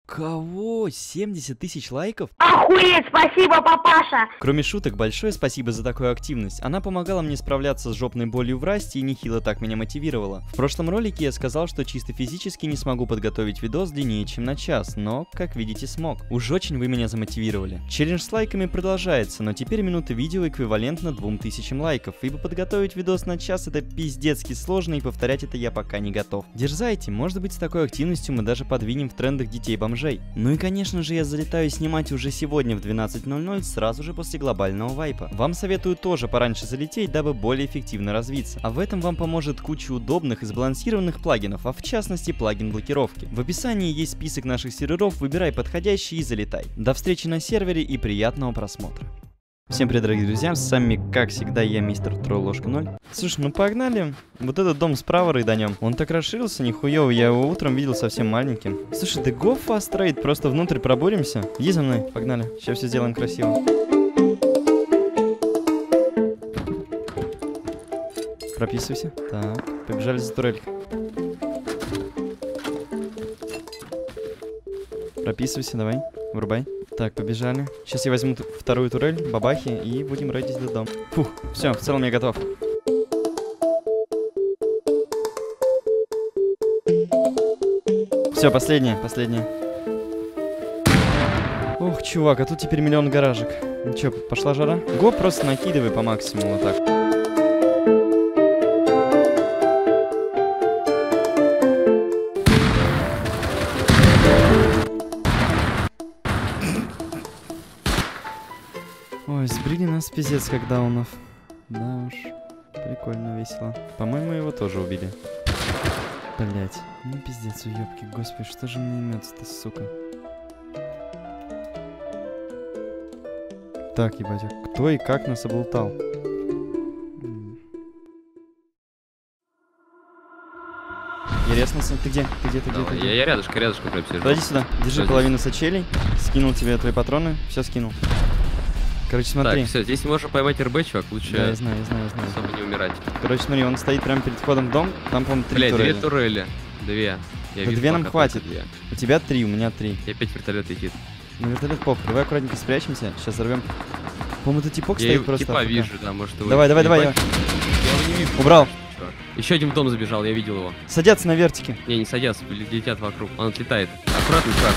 Кого? 70 тысяч лайков? Охуеть, спасибо, папаша! Кроме шуток, большое спасибо за такую активность. Она помогала мне справляться с жопной болью в расте и нехило так меня мотивировала. В прошлом ролике я сказал, что чисто физически не смогу подготовить видос длиннее, чем на час, но, как видите, смог. Уж очень вы меня замотивировали. Челлендж с лайками продолжается, но теперь минута видео эквивалентна 2000 лайков, ибо подготовить видос на час это пиздецки сложно, и повторять это я пока не готов. Дерзайте, может быть, с такой активностью мы даже подвинем в трендах детей-бомжей. Ну и конечно же я залетаю снимать уже сегодня в 12:00, сразу же после глобального вайпа. Вам советую тоже пораньше залететь, дабы более эффективно развиться. А в этом вам поможет куча удобных и сбалансированных плагинов, а в частности плагин блокировки. В описании есть список наших серверов, выбирай подходящий и залетай. До встречи на сервере и приятного просмотра. Всем привет, дорогие друзья, с вами, как всегда, я, мистер Тролл Ложка 0. Слушай, ну погнали. Вот этот дом справа рыданем. Он так расширился, нихуёво, я его утром видел совсем маленьким. Слушай, да го фаст рейд, просто внутрь пробуримся. Иди за мной, погнали, сейчас все сделаем красиво. Прописывайся. Так, побежали за турель. Прописывайся, давай, врубай. Так, побежали. Сейчас я возьму вторую турель, бабахи, и будем рейдить этот дом. Фух, все, в целом я готов. Все, последнее. Ох, чувак, а тут теперь миллион гаражек. Ну чё, пошла жара? Го просто накидывай по максимуму, вот так. Ой, сбрили нас пиздец как даунов. Да уж, прикольно, весело. По-моему, его тоже убили. Блять, ну пиздец, уёбки, господи, что же мне имется-то, сука? Так, ебать, а кто и как нас облутал? Интересно, ты где? Ты где? Я рядышком прям сижу. Подойди сюда, держи половину сачелей. Скинул тебе твои патроны, все скинул. Короче, смотри. Так, все, здесь можно поймать РБ, чувак, лучше да, я знаю. особо не умирать. Короче, смотри, он стоит прямо перед входом в дом, там, по-моему, 3 турели. турели. 2 турели. 2. Я да вижу, 2 нам хватит. 2. У тебя 3, у меня 3. И опять вертолет летит. Ну, вертолет похуй, давай аккуратненько спрячемся, сейчас взорвем. По-моему, тут типок стоит просто. Я типа вижу, да, может его... Давай. Я его не вижу. Убрал. Еще один в дом забежал, я видел его. Садятся на вертике. Не садятся, летят вокруг. Он отлетает. Аккуратно, чувак.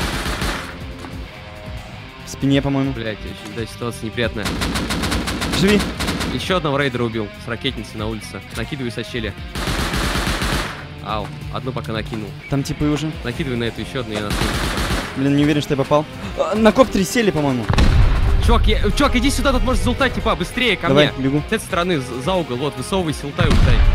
В спине, по-моему. Блять, да, ситуация неприятная. Живи. Еще одного рейдера убил с ракетницы на улице. Накидываю сачели. Ау, одну пока накинул. Там типы уже. Накидывай на эту еще одну, я на. Блин, не уверен, что я попал. На коптере сели, по-моему. Чувак, иди сюда, тут можешь залутать, типа, быстрее ко Давай, мне. бегу. С этой стороны, за угол, вот, высовывайся, ултай.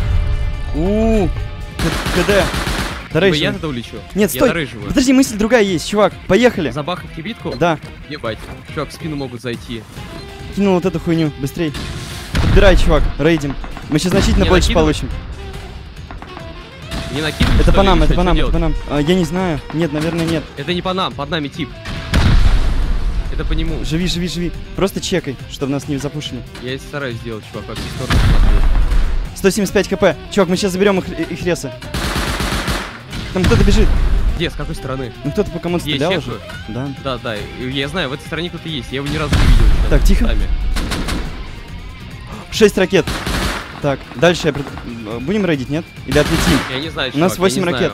КД. Я тогда улечу. Нет, стой. Подожди, мысль другая есть, чувак. Поехали. Забахать кибитку? Да. Ебать. Чувак, в спину могут зайти. Кинул вот эту хуйню, быстрей. Подбирай, чувак, рейдим. Мы сейчас значительно больше получим. Не накидывай. Это по нам, это по нам. Я не знаю. Нет, наверное, нет. Это не по нам, под нами тип. Это по нему. Живи. Просто чекай, чтобы нас не запушили. Я стараюсь сделать, чувак, во все стороны смотрю. 175 кп. Чувак, мы сейчас заберем их ресы. Там кто-то бежит. Где? С какой стороны? Ну кто-то по кому-то стрелял уже. Да. Да. Я знаю, в этой стороне кто-то есть. Я его ни разу не видел. Так, тихо. 6 ракет. Так, дальше будем рейдить, нет? Или отлетим? Я не знаю, чувак, у нас 8 ракет.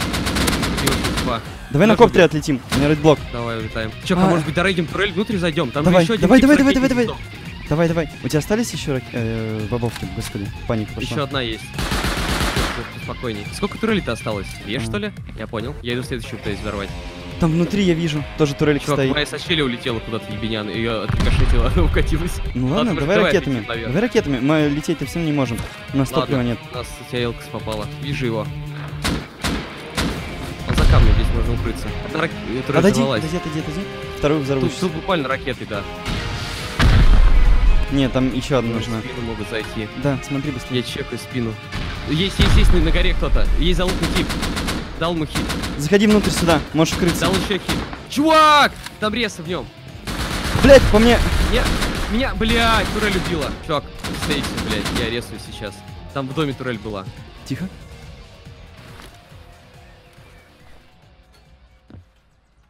Давай на коптере отлетим. У меня рейдблок. Давай, улетаем. Чё, может быть, дорейдим турель, внутрь зайдем? Там давай, еще один Давай. У тебя остались еще бобовки? Господи, паника пошла. Еще одна есть. Спокойней. Сколько турелей-то осталось? 2, что ли? Я понял. Я иду следующую пытаюсь взорвать. Там внутри я вижу, тоже турелька стоит. Моя сачели улетела куда-то, ебенян, ее отрикошетила, она укатилась. Ну ладно, давай ракетами. Давай ракетами, мы лететь-то всем не можем. У нас топлива нет. У нас Элкс попала. Вижу его. Он за камнем, здесь можно укрыться. Отойди. Вторую взорву. Тут буквально ракеты, да. Нет, там еще одна нужна. В спину могут зайти. Да, смотри быстрее. Я чекаю спину. Есть на горе кто-то. Есть залутный тип. Дал ему хит. Заходи внутрь сюда, можешь укрыться. Дал еще хит. Чувак! Там реса в нем. Блять, по мне. Меня, блядь, турель убила. Чувак, стейте, блядь, я ресую сейчас. Там в доме турель была. Тихо.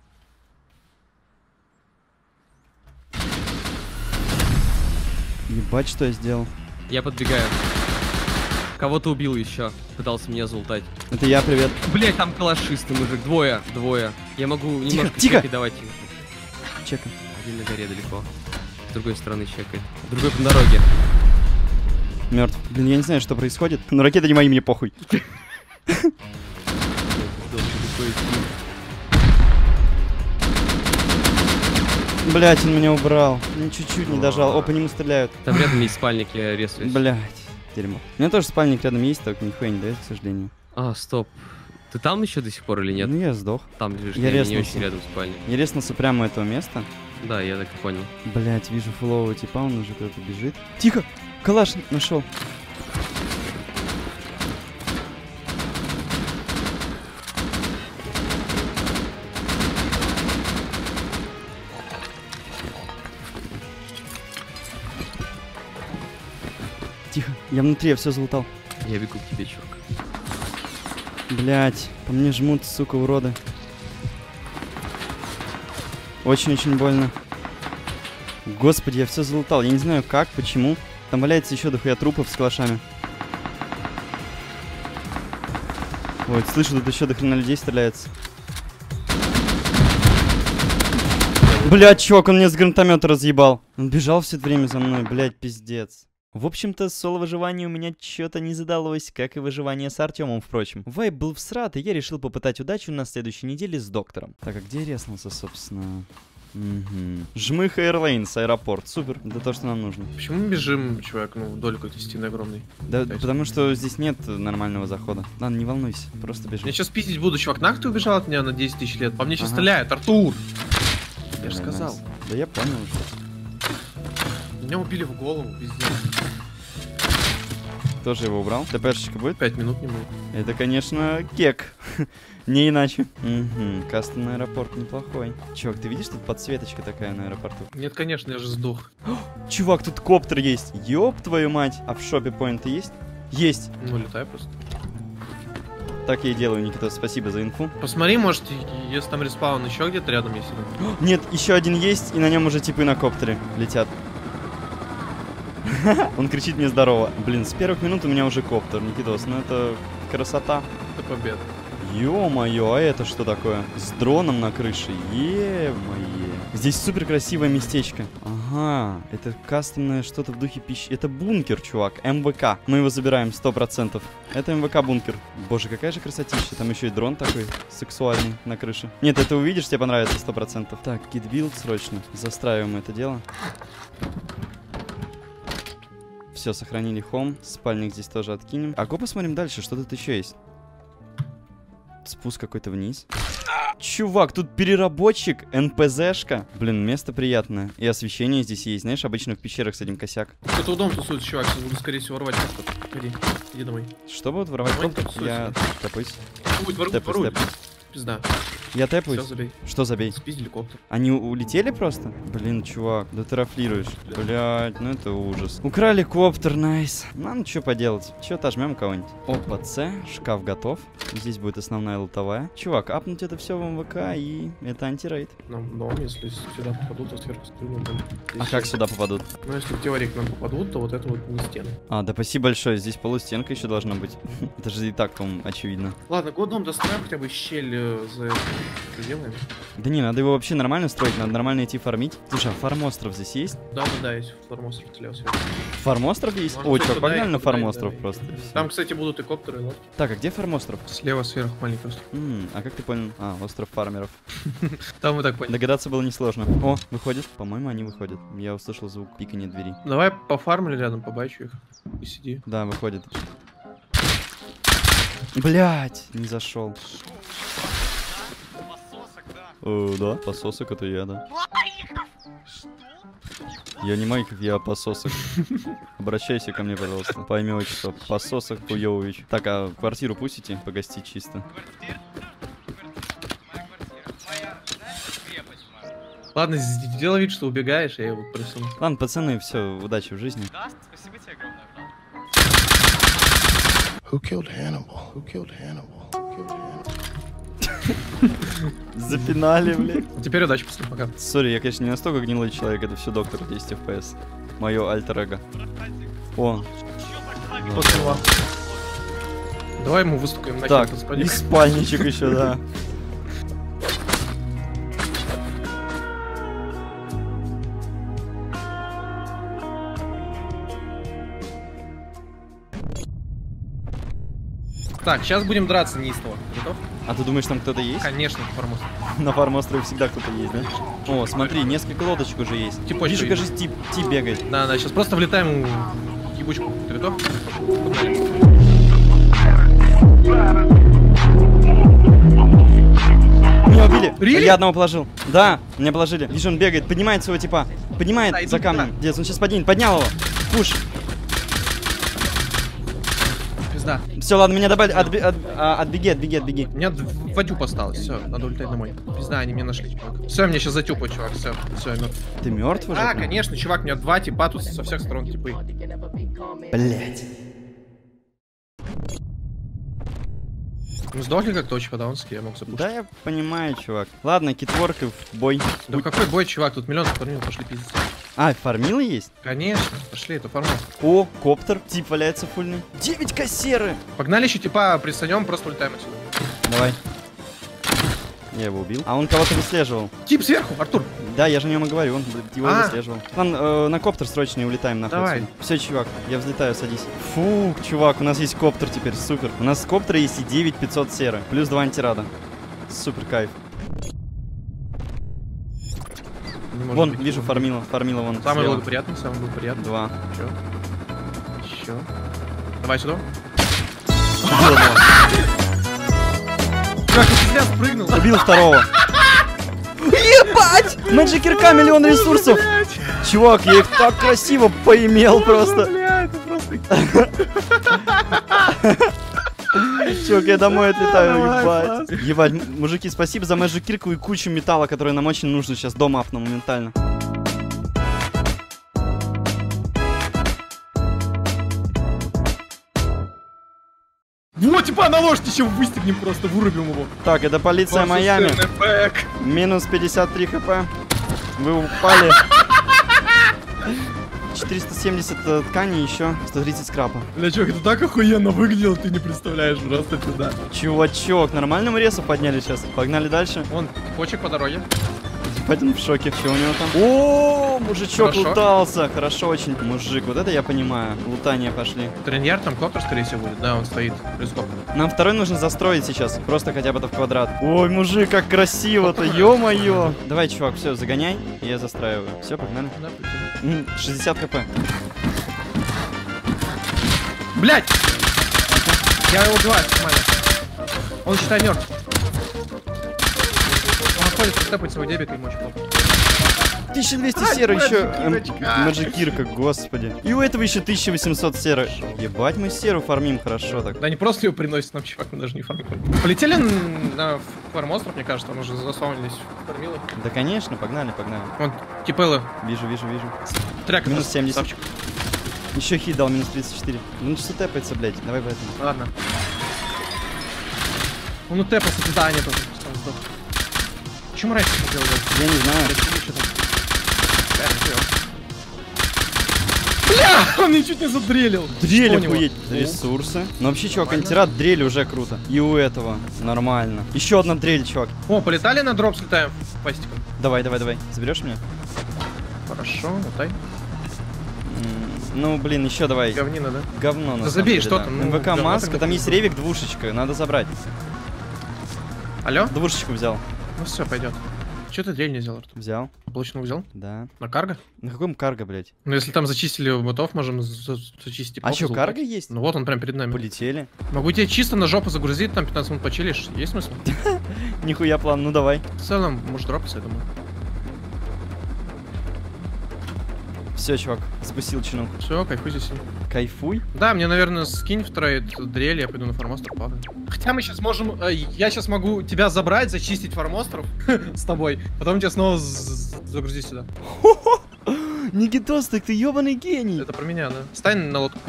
Ебать, что я сделал. Я подбегаю. Кого-то убил еще. Пытался меня залутать. Это я, привет. Блять, там калашисты, мужик. Двое. Я могу немножко тихо. чекать, давайте. Чекай. Один на горе далеко. С другой стороны чекает. Другой по дороге. Мертв. Блин, я не знаю, что происходит. Но ракеты не мои, мне похуй. Блять, он меня убрал. Ну, чуть-чуть не дожал. О, по нему стреляют. Там рядом есть спальник, я резаюсь. Блять, дерьмо. У меня тоже спальник рядом есть, только нихуя не дает, к сожалению. А, стоп. Ты там еще до сих пор или нет? Ну, я сдох. Там лежишь, Я не резнулся. очень рядом спальник. Я резнулся прямо у этого места. Да, я так и понял. Блять, вижу фулового типа, он уже куда-то бежит. Тихо! Калаш нашел. Тихо, я внутри, я все залутал. Я бегу к тебе, чувак. Блять, по мне жмут, сука, уроды. Очень-очень больно. Господи, я все залутал. Я не знаю как, почему. Там валяется еще дохуя трупов с калашами. Ой, слышу, тут еще до хрена людей стреляется. Блять, чувак, он меня с гранатомета разъебал. Он бежал все это время за мной, блять, пиздец. В общем-то, соло-выживание у меня что-то не задалось, как и выживание с Артемом, впрочем. Вайб был всрат, и я решил попытать удачу на следующей неделе с доктором. Так, а где я резнулся, собственно? Угу. Жмых Airlines, аэропорт. Супер, это то, что нам нужно. Почему мы бежим, чувак, ну, вдоль какой-то стены огромной? Да, потому что здесь нет нормального захода. Ладно, не волнуйся, просто бежим. Я сейчас пиздить буду, чувак. Нах ты убежал от меня на 10 тысяч лет? По мне сейчас Ага. стреляют, Артур! Я же Nice. сказал. Да я понял уже. Меня убили в голову, пиздец. Тоже его убрал. ТПшечка будет? 5 минут не будет. Это, конечно, кек. Не иначе. Угу. Кастомный аэропорт неплохой. Чувак, ты видишь, тут подсветочка такая на аэропорту? Нет, конечно, я же сдох. Чувак, тут коптер есть. Ёб твою мать. А в шопе поинты есть? Есть. Ну, летай просто. Так я и делаю, Никита. Спасибо за инфу. Посмотри, может, если там респаун еще где-то рядом есть. Нет, еще один есть, и на нем уже типы на коптере летят. Он кричит мне здорово. Блин, с первых минут у меня уже коптер, Никитос. Ну это красота. Это победа. Ё-моё, а это что такое? С дроном на крыше. Е-мое. Здесь супер красивое местечко. Ага, это кастомное что-то в духе пищи. Это бункер, чувак, МВК. Мы его забираем 100%. Это МВК-бункер. Боже, какая же красотища. Там еще и дрон такой сексуальный на крыше. Нет, это увидишь, тебе понравится 100%. Так, гид-билд срочно. Застраиваем это дело. Все, сохранили хом. Спальник здесь тоже откинем. А го посмотрим дальше, что тут еще есть. Спуск какой-то вниз. Чувак, тут переработчик, НПЗшка. Блин, место приятное. И освещение здесь есть. Знаешь, обычно в пещерах с этим косяк. Кто-то у дома тусуется, чувак. Сейчас буду, скорее всего, рвать. Иди домой. Что будут воровать? Давай, Топ? тусуйся. Я тэпаюсь. Воруй, Тэпаюсь, воруй. тэпаюсь. Пизда. Я Все, тэпаюсь. забей. Что забей? Спиздили коптер. Они улетели просто? Блин, чувак, да ты рафлируешь. Блять, ну это ужас. Украли коптер, найс. Ну, что поделать? Че, отожмем кого-нибудь? Опа, С, шкаф готов. Здесь будет основная лутовая. Чувак, апнуть это все в МВК, и это антирейд. Ну, дом, если сюда попадут, то сверху стрельнут. А как сюда попадут? Ну, если в теории к нам попадут, то вот это вот не стены. А, да спасибо большое, здесь полустенка еще должна быть. Это же и так, по-моему, очевидно. Ладно, годом достроим хотя бы щель за пределами. Да не, надо его вообще нормально строить, надо нормально идти фармить. Слушай, а фармостров здесь есть? Да, есть флормостров стрелял сверху. Фармостров есть? Можно Ой, только чувак, погнали туда на и туда, фармостров да, просто. и- Всё. Там, кстати, будут и коптеры, и лодки. Так, а где фармостров? Слева сверху маленький остров. А как ты понял? А, остров фармеров. Там мы так поняли. Догадаться было несложно. О, выходит. По-моему, они выходят. Я услышал звук пикания двери. Давай пофармили рядом, побачу их. И сиди. Да, выходит. Блять, не зашел. Да, пососок это я, да. Я не Майков, я пососок. Обращайся ко мне, пожалуйста. Поймете, что пососок Хуёвич. Так, а квартиру пустите? Погостить чисто. Ладно, сделай вид, что убегаешь, я его просил. Ладно, пацаны, все, удачи в жизни. Да, спасибо тебе огромное, брат. Who killed Hannibal? Who killed Hannibal? Who killed Hannibal? Запинали, блядь. Теперь удачи, пацаны, пока. Сори, я, конечно, не настолько гнилой человек, это все доктор 10 FPS. Мое альтер-эго. О, Вот он. Давай ему выстукаем на так, хит, и спальничек еще, да. Так, сейчас будем драться неистово. Готов? А ты думаешь, там кто-то есть? Конечно, формус. На фарм-острове всегда кто-то есть, да? О, смотри, несколько лодочек уже есть. Типочка Вижу, есть. кажется, тип бегает. Да, сейчас просто влетаем в ебучку. Ты готов? Погнали. Меня убили. Really? Я одного положил. Да, меня положили. Вижу, он бегает, поднимает своего типа. Поднимает Да, иду за камнем. туда. Дец, он сейчас поднимет. Поднял его. Пуш. Пизда. Все, ладно, меня добавили. Отбеги. У меня 2 тюпа осталось. Все, надо улетать домой. Пизда, они меня нашли, чувак. Все, меня сейчас затюпают, чувак. Все, я мертв. Ты мертв уже? А, конечно, чувак, у меня 2 типа тут со всех сторон типы. Блять. Мы сдохли как точка, да, он я мог запушить. Да, я понимаю, чувак. Ладно, китворк и в бой. Да какой бой, чувак, тут миллион фармил, пошли пиздец. А, фармилы есть? Конечно, пошли, это формат. О, коптер. Тип валяется фульный. 9 кассеры. Погнали еще типа пристанем, просто улетаем отсюда. Давай. Я его убил. А он кого-то выслеживал. Тип сверху, Артур. Да, я же о нем и говорю, он его А. выслеживал. На коптер срочно и улетаем нахуй. Давай. Все, чувак, я взлетаю, садись. Фу, чувак, у нас есть коптер теперь, супер. У нас с коптера есть и 9500 серы, плюс 2 антирада. Супер кайф. Не может Вон, быть. вижу, фармила вон. Самый слева. благоприятный, самый благоприятный. 2. Еще. Давай сюда. Как ты зря спрыгнул? Убил второго. Ебать! Мэджик кирка, миллион ресурсов. Чувак, я их так красиво поимел просто. Бля, это просто... Чувак, я домой отлетаю, Давай, ебать. Ебать, мужики, спасибо за Мэджик кирку и кучу металла, который нам очень нужно сейчас дома апну моментально. Вот, типа, на лошадь еще выстегнем просто, вырубим его. Так, это полиция Майами. Минус 53 хп. Вы упали. 470 ткани, еще 130 скрапа. Бля, чувак, это так охуенно выглядело, ты не представляешь, просто туда. Чувачок, нормально мы ресу подняли сейчас. Погнали дальше. Вон, почек по дороге. Ебать, он в шоке. Что у него там? О, мужичок Хорошо. лутался. Хорошо очень. Мужик, вот это я понимаю. Лутания пошли. Треньяр, там коптер, скорее всего, будет. Да, он стоит. Плюс коптер. Нам второй нужно застроить сейчас. Просто хотя бы это в квадрат. Ой, мужик, как красиво-то. Ё-моё. Давай, чувак, все, загоняй. И я застраиваю. Все, погнали. Да, прикинь. 60 хп. Блять! Я его убиваю, нормально. Он, считай, мертв. Он отходит, степать свой дебик, и ему очень плохо. 1200 серы еще. Кирочка. Маджикирка, господи. И у этого еще 1800 серы. Ебать, мы серу фармим хорошо так. Да не просто ее приносит нам, чувак, мы даже не фармим. Полетели на фарм-остров, мне кажется, там уже заспавнились фармилы. Да, конечно, погнали. Вон, типелы. Вижу. Трек. Минус 70. Красавчик. Еще хит дал, минус 34. Ну что тэпается, блядь. Давай в этом. Ладно. Он утэпался, да, нет, он сдох. Почему раньше не сделал? Я не знаю. Бля, он меня чуть не задрелил. Дрель Что у него? охуеть. Ресурсы. Ну вообще, чувак, антирад, дрель уже круто. И у этого нормально. Еще одна дрель, чувак. О, полетали на дроп, слетаем пастиком. Давай. Заберешь меня? Хорошо, летай. Ну, блин, еще давай. Говнина, да? Говно на Да самом забей, деле, что да. там, ну, МВК говно маска, тогда там есть будет. ревик, двушечка, надо забрать. Алло? Двушечку взял. Ну все, пойдет. Че ты дрель не взял, Артур? Взял, Получено взял? да. На карго? На каком карго, блядь? Ну если там зачистили ботов, можем зачистить. А что, карго есть? Ну вот он прям перед нами. Полетели. Могу тебе чисто на жопу загрузить, там 15 минут почилишь. Есть смысл? Нихуя план, ну давай. В целом, может дропаться, я думаю. Все, чувак, спустил чинок. Все, кайфуй здесь. Кайфуй. Да, мне, наверное, скинь в трейд дрель, я пойду на фармостр, падаю. Хотя мы сейчас можем... я сейчас могу тебя забрать, зачистить фармостров с тобой, потом тебя снова загрузить сюда. Никитос, так ты ебаный гений. Это про меня, да? Стань на лодку.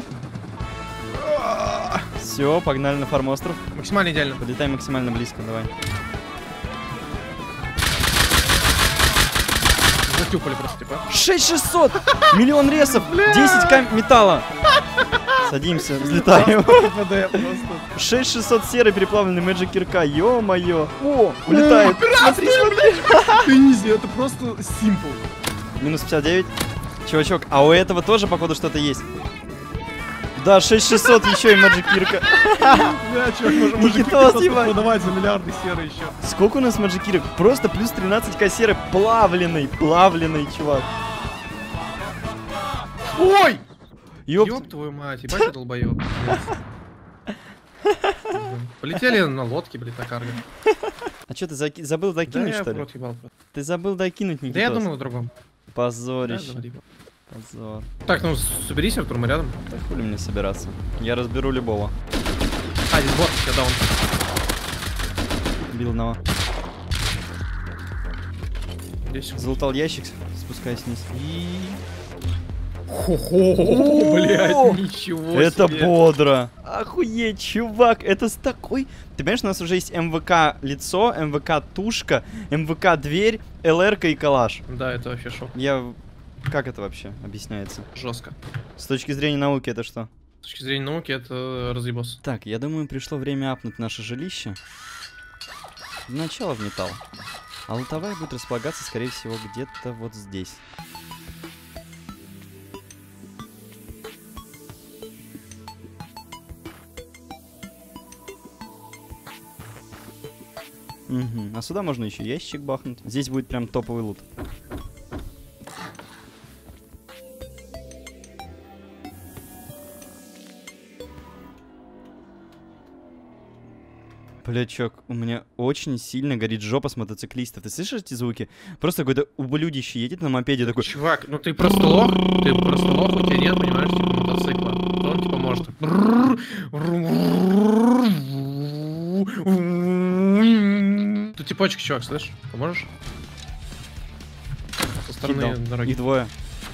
Все, погнали на фармостров. Максимально идеально. Подлетай максимально близко, давай. Затюпали просто, типа. 6600! Миллион ресов! 10к металла! Садимся, взлетаем. ПД просто. 6600 серый переплавленный Magic кирка, ё-моё! О, улетает! Смотри, Ты изи, это просто симпл. минус 59. Чувачок, а у этого тоже, походу, что-то есть. Да, 6600 еще и Magic кирка. Бля, чувак, можем Никитос, ебать. продавать за миллиарды серы еще. Сколько у нас Magic кирок? Просто плюс 13к серый плавленый, чувак. Ой! Ёпт. Ёб твою мать, ебать ты долбоёб. Полетели на лодке, блядь, на карго. А что, ты забыл Да докинуть, я что в ли? рот ебал просто. Ты забыл докинуть, Никитос. Да я думал о другом. Да, Позорище. говори. Позор. Так, ну соберись, Артур, мы рядом. Да хули мне собираться? Я разберу любого. А, здесь бот, я даун. Бил одного. Здесь. Залутал ящик, спускаясь вниз. И... Хо-хо, блядь, ничего Это себе. бодро. Охуеть, чувак, это с такой... Ты понимаешь, у нас уже есть МВК лицо, МВК тушка, МВК дверь, ЛР-ка и калаш. Да, это вообще шок. Я... Как это вообще объясняется? Жестко. С точки зрения науки это что? С точки зрения науки это разъебос. Так, я думаю, пришло время апнуть наше жилище. Сначала в металл. А лутовая будет располагаться, скорее всего, где-то вот здесь. Угу. А сюда можно еще ящик бахнуть. Здесь будет прям топовый лут. Бля, чувак, у меня очень сильно горит жопа с мотоциклистов. Ты слышишь эти звуки? Просто какой-то ублюдище едет на мопеде такой... Чувак, ну ты просто лох, у тебя нет, понимаешь, типа мотоцикла. То он типа может. Тут типочек, чувак, слышишь? Поможешь? Со стороны Кидал. дороги. Их двое.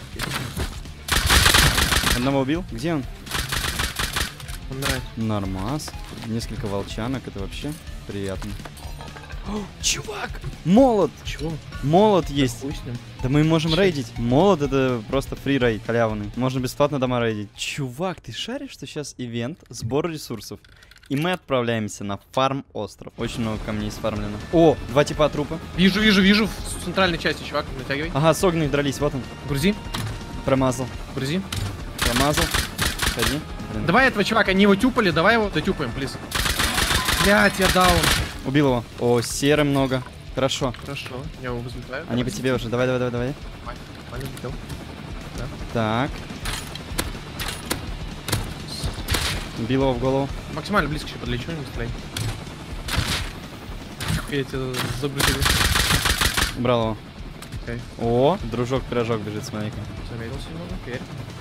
Одного убил? Где он? Он нравится. Нормас. Несколько волчанок, это вообще приятно. О, чувак! Молот! Чего? Молот есть. Хуй с ним. Да мы можем Чё? рейдить. Молот это просто фри рейд, халявный. Можно бесплатно дома рейдить. Чувак, ты шаришь, что сейчас ивент, сбор ресурсов. И мы отправляемся на фарм-остров. Очень много камней сфармлено. О, два типа трупа. Вижу в центральной части, чувак, натягивай. Ага, с огненных дрались, вот он. Грузи, Промазал. грузи. Промазал. Ходи. Блин. Давай этого чувака, они его тюпали, давай его дотюпаем, плиз. Блять, я даун. Убил его. О, серы много. Хорошо. Хорошо, я его взлетаю. Они по тебе уже. Давай. Нормально, взлетел. Так. Убил его в голову. Максимально близко еще подлечу, не стреляй. Я тебя загрузили. Убрал его. Окей. О, дружок-пирожок бежит, смотри-ка. Замедлился немного, теперь.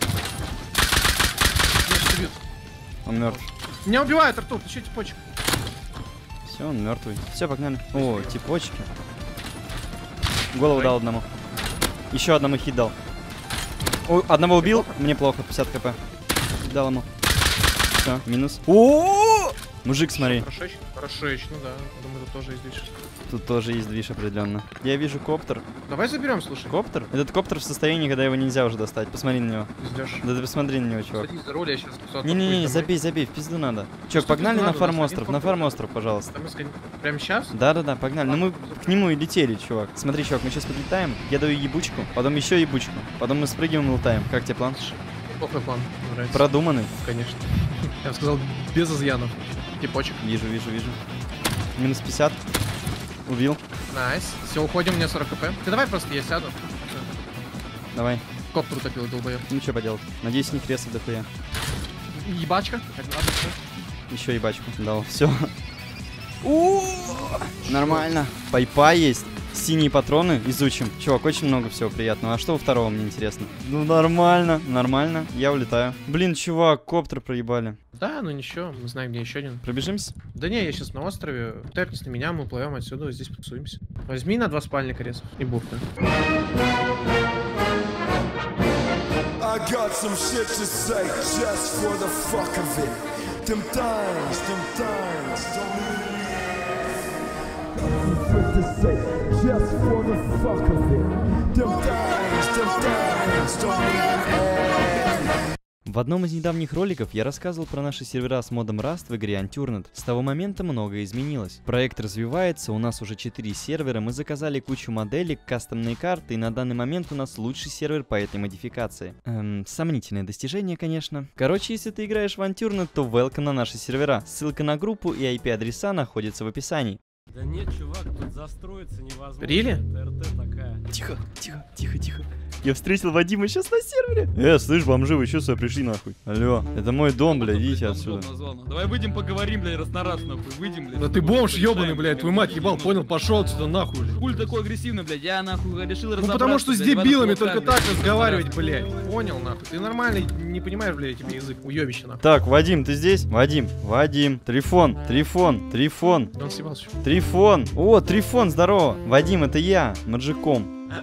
Он мертв. Меня убивают, Артур, ты че типочек? Все, он мертвый. Все, погнали. О, типочки. Голову дал одному. Еще одному хит дал. О, одного убил. Мне плохо, 50 хп. Дал ему. Все, минус. О, мужик, смотри. Хорошо, ну да. Думаю, тут тоже есть движ. Тут тоже есть движ определенно. Я вижу коптер. Давай заберем, слушай. Коптер? Этот коптер в состоянии, когда его нельзя уже достать. Посмотри на него. Пиздёшь. Да ты посмотри на него, чувак. Садись за руль, я сейчас... Не-не-не, забей, в пизду надо. Чувак, в погнали пизду на надо? фарм-остров, На на один фарм-остров, пожалуйста. Там искать... Прямо сейчас? Да-да-да, погнали. Ну мы к нему и летели, чувак. Смотри, чувак, мы сейчас подлетаем, я даю ебучку, потом еще ебучку, потом мы спрыгиваем и лутаем. Как тебе план? Плохой план. Мне нравится. Продуманный? Конечно. Я бы сказал, без изъянов. Типочек. Вижу. Минус 50. Убил. Найс. Все, уходим, у меня 40 кп. Ты давай просто я сяду. Давай. Коптер утопил, долбоёб. Ну что поделать. Надеюсь, не кресов дохуя. Ебачка. Еще ебачку дал. Все. Нормально. Пайпа есть. Синие патроны изучим. Чувак, очень много всего приятного. А что у второго, мне интересно? Ну, нормально. Я улетаю. Блин, чувак, коптер проебали. Да, ну ничего, мы знаем, где еще один. Пробежимся? Да не, я сейчас на острове. Тэпнись на меня, мы плывем отсюда, здесь потусуемся. Возьми на 2 спальника ресов и бухты. I got some shit to say just for the fuck of it. Them times, don't leave me. Got some shit to say just for the fuck of it. Them things don't end. В одном из недавних роликов я рассказывал про наши сервера с модом Rust в игре Unturned. С того момента многое изменилось. Проект развивается, у нас уже 4 сервера, мы заказали кучу моделек, кастомные карты, и на данный момент у нас лучший сервер по этой модификации. Сомнительное достижение, конечно. Короче, если ты играешь в Unturned, то welcome на наши сервера. Ссылка на группу и IP-адреса находятся в описании. Да нет, чувак, тут застроиться невозможно. Рили? Это РТ такая. Тихо, тихо, тихо, тихо. Я встретил Вадима сейчас на сервере. Слышь, бомжи, вы что сюда пришли нахуй? Алло, это мой дом, блядь, идите отсюда. Давай выйдем поговорим, блядь, раз на раз, нахуй, выйдем, блядь. Да ты бомж ебаный, блядь, твою мать ебал, понял, пошел отсюда нахуй. Хуй такой агрессивный, блядь, я нахуй решил разобраться. Ну потому что с блядь, дебилами в только руками, так блядь, разговаривать, блядь. Понял, нахуй. Ты нормальный, не понимаешь, блядь, тебе язык, уебище, нахуй. Так, Вадим, ты здесь? Вадим, Трифон. Он съебался. Трифон. О, Трифон, здорово. Вадим, это я, Маджиком.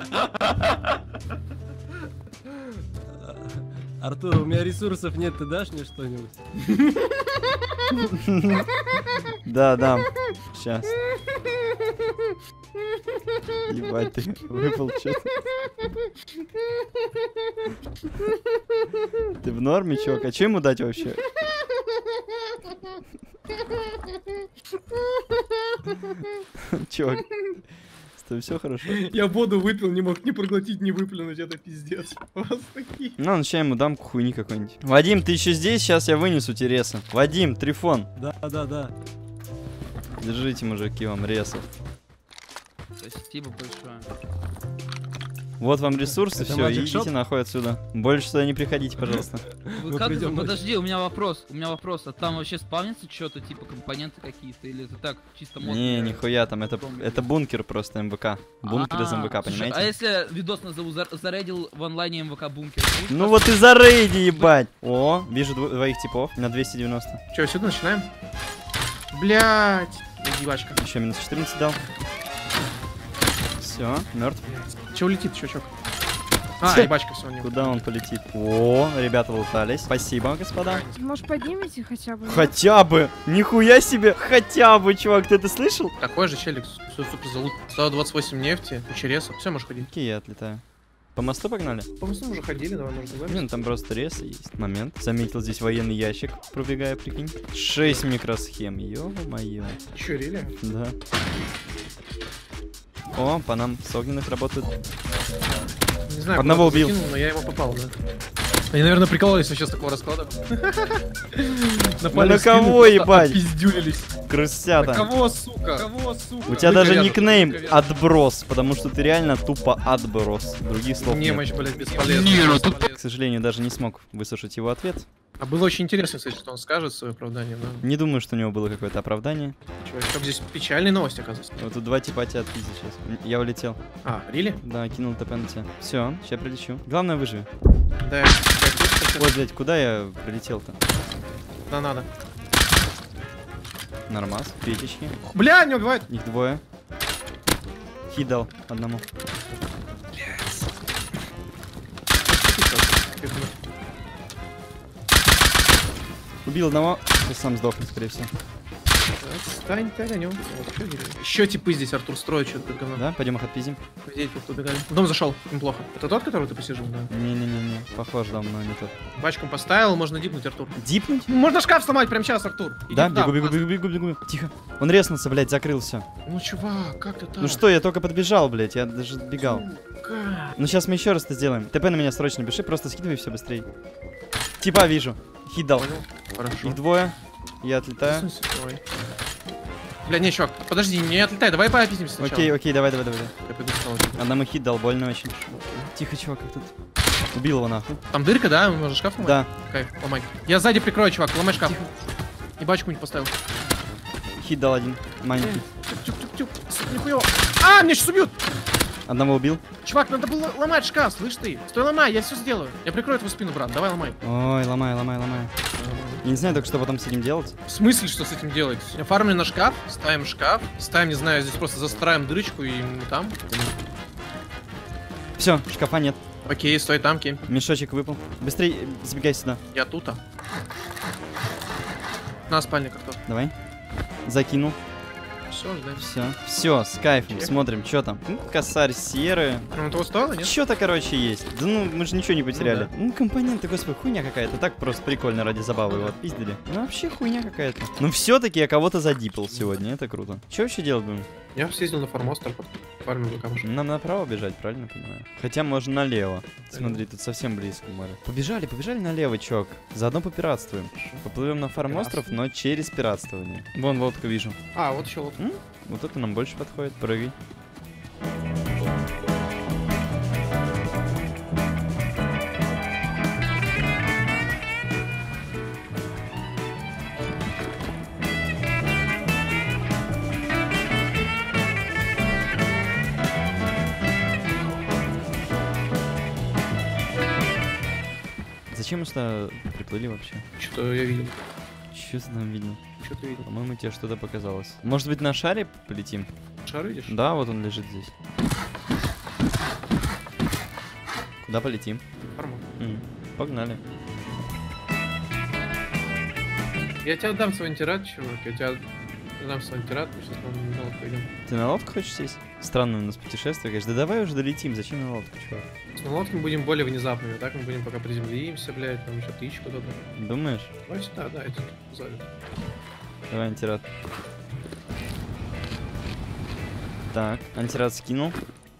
Артур, у меня ресурсов нет, ты дашь мне что-нибудь? Да, дам. Сейчас. Ебать, ты выпал что-то. Ты в норме, чувак? А что ему дать вообще? Чувак, с тобой все хорошо? Я воду выпил, не мог ни проглотить, ни выплюнуть, это пиздец. У вас такие. Ну, сейчас ему дам хуйни какой-нибудь. Вадим, ты еще здесь? Сейчас я вынесу Тереса. Вадим, Трифон. Да. Держите, мужики, вам ресов. Спасибо большое. Вот вам ресурсы, Это все, Magic идите Shop? нахуй отсюда. Больше сюда не приходите, пожалуйста. Вы как, придем подожди, у меня вопрос. А там вообще спавнится что-то, типа компоненты какие-то, или это так, чисто мод? Не, нихуя там, это бункер просто МВК. Бункер из МВК, слушай, понимаете? А если видос назову зарейдил в онлайне МВК бункер? Ну вот и за рейди, ебать! О, вижу двоих типов на 290. Че, сюда начинаем? Блять. Ебачка. Еще минус 14 дал. Все, мертв. Че улетит, чувачок? Ебачка, все, не. Куда он полетит? О, ребята лутались. Спасибо, господа. Может, поднимите хотя бы? Хотя бы! Нихуя себе! Хотя бы, чувак, ты это слышал? Такой же челик, супер залут. 128 нефти, куча ресов. Все, можешь ходить. Окей, я отлетаю. По мосту погнали? По мосту уже ходили, давай, может, договоримся. Блин, там просто рез есть. Момент. Заметил здесь военный ящик, пробегая, прикинь. 6 микросхем, ё-моё. Че, рели? Да. О, по нам с огненных работают. Не знаю, Одного куда ты убил. закинул, но я ему попал, да. Они, наверное, прикололись вообще с такого расклада. На кого, ебать? Пиздюлились. Крысята. Кого, сука? Кого, сука? У тебя даже Выговят, никнейм выговят. отброс, потому что ты реально тупо отброс. Других слов нет. Немощь, блядь, бесполезно. К сожалению, даже не смог выслушать его ответ. А было очень интересно, кстати, что он скажет, свое оправдание, да. Не думаю, что у него было какое-то оправдание. Чувачок, здесь печальные новости, оказывается. Вот тут два типа тебя отпиздят сейчас. Я улетел. Рили? Да, кинул ТП на тебя. Все, сейчас прилечу. Главное, выживи. Да, Ой, блядь, куда я прилетел-то? да, надо. Нормас, печечки. Бля, не убивает. Их двое. Хит дал одному. Убил одного, сейчас сам сдохнет, скорее всего. Стань, ты огонем. Еще типы здесь, Артур, строят что-то говно. Да, пойдем их отпиздим. Здесь тут убегали. В дом зашел, неплохо. Это тот, который ты посижу, да? Не-не-не, похож, да, но не тот. Бачком поставил, можно дипнуть, Артур. Дипнуть? Можно шкаф сломать прямо сейчас, Артур. Иди Да, туда, бегу. Тихо. Он резнулся, блядь, закрыл все. Ну, чувак, как ты так? Ну что, я только подбежал, блядь, я даже бегал. Сука. Ну сейчас мы еще раз это сделаем. ТП на меня срочно пиши, просто скидывай все быстрее. Типа вижу. Хит дал. Понял. Хорошо. Их двое. Я отлетаю. Засунься, давай. Бля, не, чувак, подожди, не отлетай, давай попиздимся сначала. Окей, давай. Я пойду снова. Одному хит дал, больно очень. Тихо, чувак, как тут. Убил его нахуй. Там дырка, да? Можно шкаф ломать? Да. Кайф, ломай. Я сзади прикрою, чувак, ломай шкаф. И бачку-нибудь поставил. Хит дал один. Маленький. Тюк-тюк-тюк. Нихуя. Меня сейчас убьют! Одного убил. Чувак, надо было ломать шкаф, слышь ты? Стой, ломай, я все сделаю. Я прикрою твою спину, брат, давай ломай. Ой, ломай. Я не знаю только, что потом с этим делать. В смысле, что с этим делать? Оформим на шкаф, ставим, не знаю, здесь просто застраиваем дырочку и там. Все, шкафа нет. Окей, стой там, кем. Мешочек выпал. Быстрей забегай сюда. Я тут-то. На спальник, кто? Давай. Закинул. Все, ждаем. Все, с кайфом, смотрим, что там. Ну, косарь серы. Ну, того стоило, нет? Что-то, короче, есть. Да ну, мы же ничего не потеряли. да. Ну, компоненты, господи, хуйня какая-то. Так просто прикольно ради забавы его отпиздили. Ну, вообще хуйня какая-то. Ну, все-таки я кого-то задипал сегодня, это круто. Что вообще делать будем? Я съездил на фармостер, фармил камушек. Нам направо бежать, правильно понимаю? Хотя можно налево. Смотри, тут совсем близко море. Побежали налево, чувак. Заодно попиратствуем. Поплывем на фармостров, но через пиратствование. Вон лодку вижу. А, вот еще лодка. Вот это нам больше подходит. Прыгай. Зачем мы сюда приплыли вообще? Что-то я видел. Что ты там видел? Что ты видел? По-моему, тебе что-то показалось. Может быть, на шаре полетим? Шар видишь? Да, вот он лежит здесь. Куда полетим? Формат. Погнали. Я тебе отдам свой антирад, чувак. Я тебе отдам свой антирад, мы сейчас на лодку пойдем. Ты на лодку хочешь сесть? Странное у нас путешествие, конечно. Да давай уже долетим, зачем на лодку, чувак? На лодке мы будем более внезапными, так мы будем пока приземлимся, блядь, там еще тычку дадут. Думаешь? Давай сюда, да, это сзади. Давай антирад. Так, антирад скинул.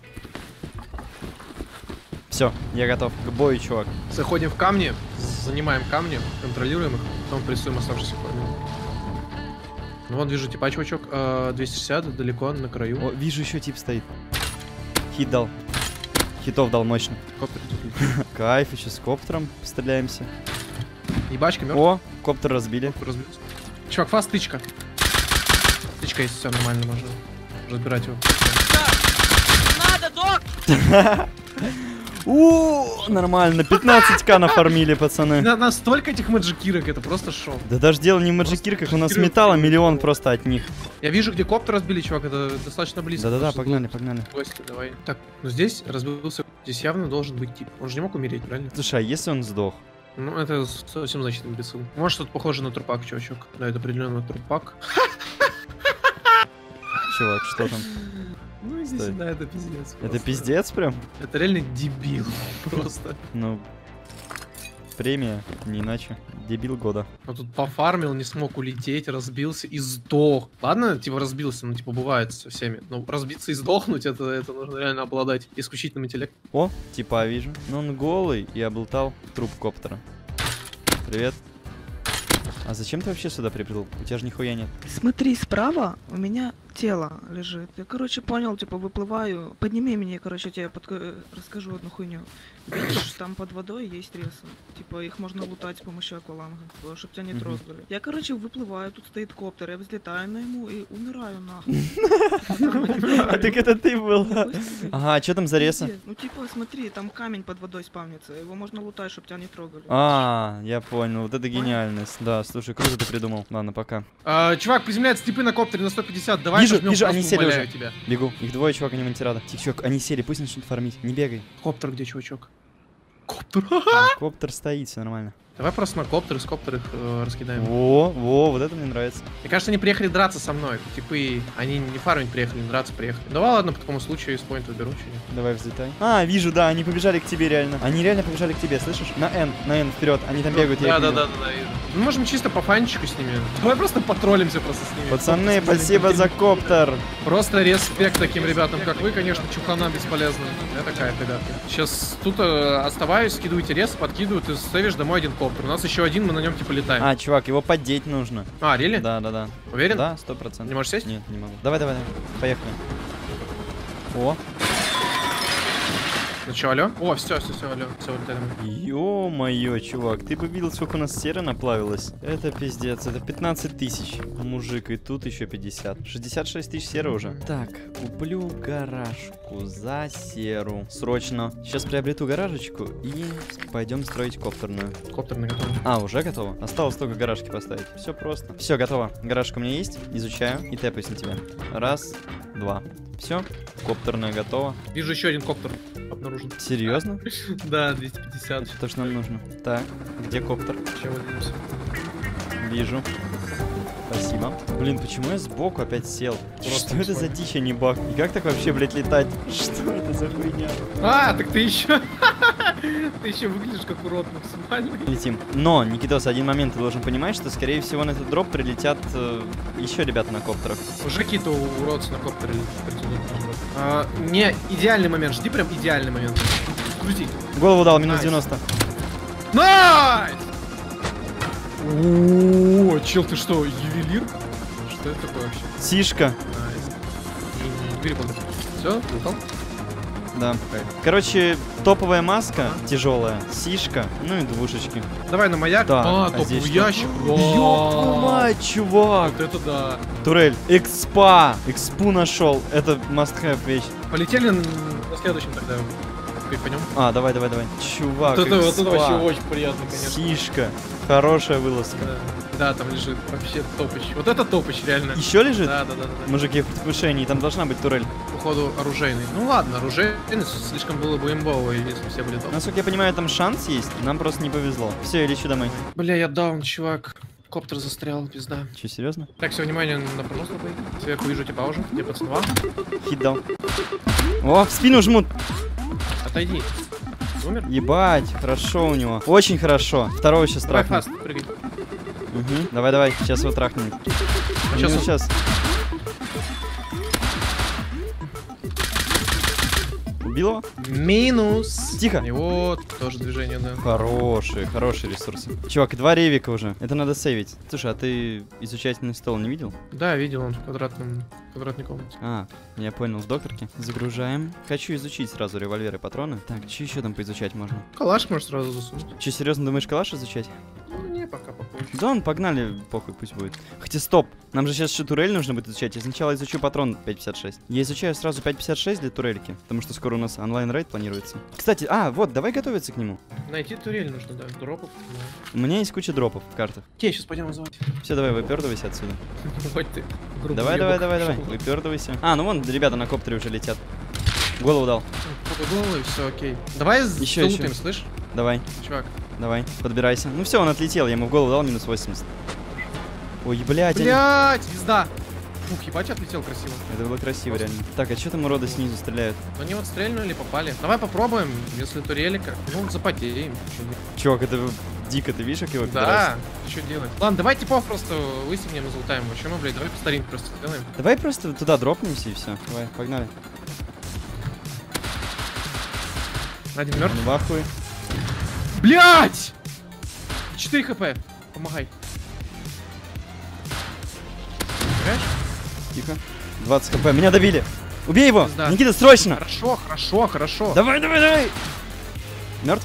Все, я готов к бою, чувак. Заходим в камни, занимаем камни, контролируем их, потом прессуем оставшиеся формы. Ну вон вижу типа, чувачок, 260, далеко, на краю. О, вижу, еще тип стоит. Хит дал. Хитов дал мощно. Коптер тут. Кайф, еще с коптером постреляемся. Ебачка мертв. О, коптер разбили. Разбился. Чувак, фаст тычка. Тычка есть, все нормально, можно разбирать его. Надо, док! Нормально, 15к нафармили, пацаны. Настолько этих маджикирок, это просто шок. Да даже дело не в маджикирках, у нас металла миллион просто от них. Я вижу, где коптер разбили, чувак, это достаточно близко. Да-да-да, погнали. Гости, давай. Так, ну здесь разбился, здесь явно должен быть тип. Он же не мог умереть, правильно? Слушай, а если он сдох? Ну, это совсем значит имбецил. Может, что-то похоже на трупак, чувачок. Да, это определенно трупак. Чувак, что там? Ну иди сюда, это пиздец. Это пиздец прям? Это реально дебил. Просто. Ну, премия, не иначе. Дебил года. Он тут пофармил, не смог улететь, разбился и сдох. Ладно, типа разбился, ну типа бывает со всеми. Но разбиться и сдохнуть, это нужно реально обладать исключительным интеллектом. О, типа вижу. Но он голый и облутал труп коптера. Привет. А зачем ты вообще сюда приплыл? У тебя же нихуя нет. Смотри, справа у меня тело лежит. Я, короче, понял, типа, выплываю. Подними меня, короче, я тебе расскажу одну хуйню. Видишь, там под водой есть ресы. Типа, их можно лутать с помощью акваланга, чтобы тебя не трогали. Я, короче, выплываю, тут стоит коптер, я взлетаю на ему и умираю нахуй. А так это ты был? Ага, а что там за ресы? Ну, типа, смотри, там камень под водой спавнится, его можно лутать, чтобы тебя не трогали. А, я понял, вот это гениальность. Да, слушай, круто ты придумал. Ладно, пока. Чувак, приземляется типы на коптере на 150, давай Вижу, они сели уже. Тебя. Бегу. Их двое, чувак, они в антирада. Тихо, чувак, они сели, пусть начнут фармить. Не бегай. Коптер где, чувачок? Коптер. Коптер стоит, все нормально. Давай просто на коптер, с коптер их раскидаем. Во, вот это мне нравится. Мне кажется, они приехали драться со мной. Типы, они не фармить приехали, не драться приехали. Давай, ладно, по такому случаю из поинта беру что-нибудь. Давай взлетай. А, вижу, да, они побежали к тебе реально. Они реально побежали к тебе, слышишь? На N вперед. Они там бегают, я их вижу. Да, вижу. Мы можем чисто по фанчику с ними. Давай просто потроллимся просто с ними. Пацаны, спасибо за коптер. Просто респект таким ребятам, как вы, конечно, чухана бесполезная. Это кайф, ребятки. Сейчас тут оставаюсь, скидывайте рез, подкидываю, ты ставишь домой один коптер. У нас еще один, мы на нем типа летаем. А, чувак, его поддеть нужно. А, рели? Да. Уверен? Да, 100%. Не можешь сесть? Нет, не могу. Давай. Поехали. О. Ну чё, алло? О, все, алло. Все, вылетаем. Ё-моё, чувак, ты бы видел, сколько у нас серы наплавилось? Это пиздец, это 15 тысяч. Мужик, и тут еще 50. 66 тысяч серы уже. Так, куплю гаражку за серу. Срочно. Сейчас приобрету гаражечку и пойдем строить коптерную. Коптерная готова. А, уже готово? Осталось только гаражки поставить. Все просто. Все, готово. Гаражка у меня есть. Изучаю и тэпаюсь на тебя. Раз, два. Все, коптерная готова. Вижу еще один коптер обнаружен. Серьезно? Да, 250. Это то, что нам нужно. Так, где коптер? Чем мы двигаемся? Вижу. Спасибо. Блин, почему я сбоку опять сел? Просто Что это за дичь, а не баг? И как так вообще, блядь, летать? Что это за хуйня? А, так ты еще... Ты еще выглядишь как урод максимально. Летим. Но, Никитос, один момент ты должен понимать, что, скорее всего, на этот дроп прилетят еще ребята на коптерах. Уже какие-то уродцы на коптере придут. Не, идеальный момент. Жди прям идеальный момент. Крути. Голову дал, минус 90. Найс! О, чел, ты что, ювелир? Что это такое вообще? Сишка. Найс. Бери подать. Все, лутал? Да. Короче, топовая маска, тяжелая, сишка, ну и двушечки. Давай на маяк. Так, А, здесь топовый что? ящик. Ёб мать, чувак! Вот это да. Турель, экспа! Экспу нашел. Это must-have вещь. Полетели на следующем тогда. Пойдем. А, давай. Чувак, Вот это экспа. вообще очень приятно, конечно. Сишка. Хорошая вылазка. Да, там лежит вообще топыч. Вот это топыч, реально. Еще лежит? Да. Мужики, в предвкушении, там должна быть турель. Походу оружейный. Ну ладно, оружейный слишком было бы имбово, если все были топ. Насколько я понимаю, там шанс есть, нам просто не повезло. Все, я лечу домой. Бля, я даун, чувак. Коптер застрял, пизда. Че, серьезно? Так, все, внимание на пронос лобы. Сверху вижу типа уже. Где пацанва? Хит дал. О, в спину жмут. Отойди. Умер? Ебать, хорошо у него. Очень хорошо. Второго сейчас Давай трахнем. фаст, прыгай. Угу. Давай, сейчас его трахнем. А сейчас он- Сейчас. Убил его? Минус. Тихо. И вот, тоже движение, да. Хорошие ресурсы. Чувак, 2 ревика уже. Это надо сейвить. Слушай, а ты изучательный стол не видел? Да, видел он в квадратной комнате. А, я понял, в докторке. Загружаем. Хочу изучить сразу револьверы и патроны. Так, что еще там поизучать можно? Калаш можешь сразу засунуть. Че, серьезно думаешь, калаш изучать? Ну, не, пока похуй. Да, погнали, похуй, пусть будет. Хотя, стоп, нам же сейчас еще турель нужно будет изучать. Я сначала изучу патрон 5.56. Я изучаю сразу 5.56 для турельки, потому что скоро у нас онлайн-рейд планируется. Кстати, вот, давай готовиться к нему. Найти турель нужно, да, дропов. У меня есть куча дропов в картах. Окей, сейчас пойдем вызывать. Все, давай, выпердывайся отсюда. Вот ты. Давай, выпердывайся. А, ну вон, ребята на коптере уже летят. Голову дал. Голову, все, окей. Давай залутаем, слышь? Давай, Чувак. давай, подбирайся. Ну все, он отлетел, я ему в голову дал минус 80. Ой, блядь, Блядь, звезда. Фух, ебать, отлетел красиво. Это было красиво, реально. Так, а что там уроды снизу стреляют? Ну они вот стрельнули, попали. Давай попробуем, если турелика. Ну, запотеем. Чувак, это дико, ты видишь, как его Да, что делать? Ладно, давай типов просто высигнем и залутаем. Почему, блядь, давай по старинке просто сделаем. Давай просто туда дропнемся и все. Давай, погнали. Один мертв. Он в ахуе. Блять! 4 хп. Помогай. Понимаешь? Тихо. 20 хп. Меня добили. Убей его! Пизда. Никита, срочно! Хорошо. Давай! Мертв?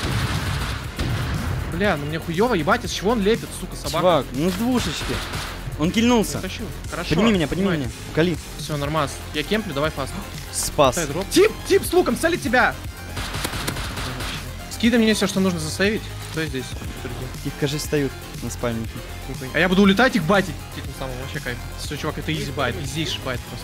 Бля, ну мне хуёво, ебать, из чего он лепит, сука, собака. Чувак, ну с двушечки. Он кильнулся. Тащу. Хорошо. Подними меня. Кали. Все, нормас. Я кемплю, давай фаст. Спас. Тип с луком, целит тебя! Скидай мне все, что нужно засейвить. Кто здесь? Их, кажется, стоят на спальнике. А я буду улетать их байтить. Тем самым, вообще кайф. Все, чувак, это изи байт, изейший байт просто.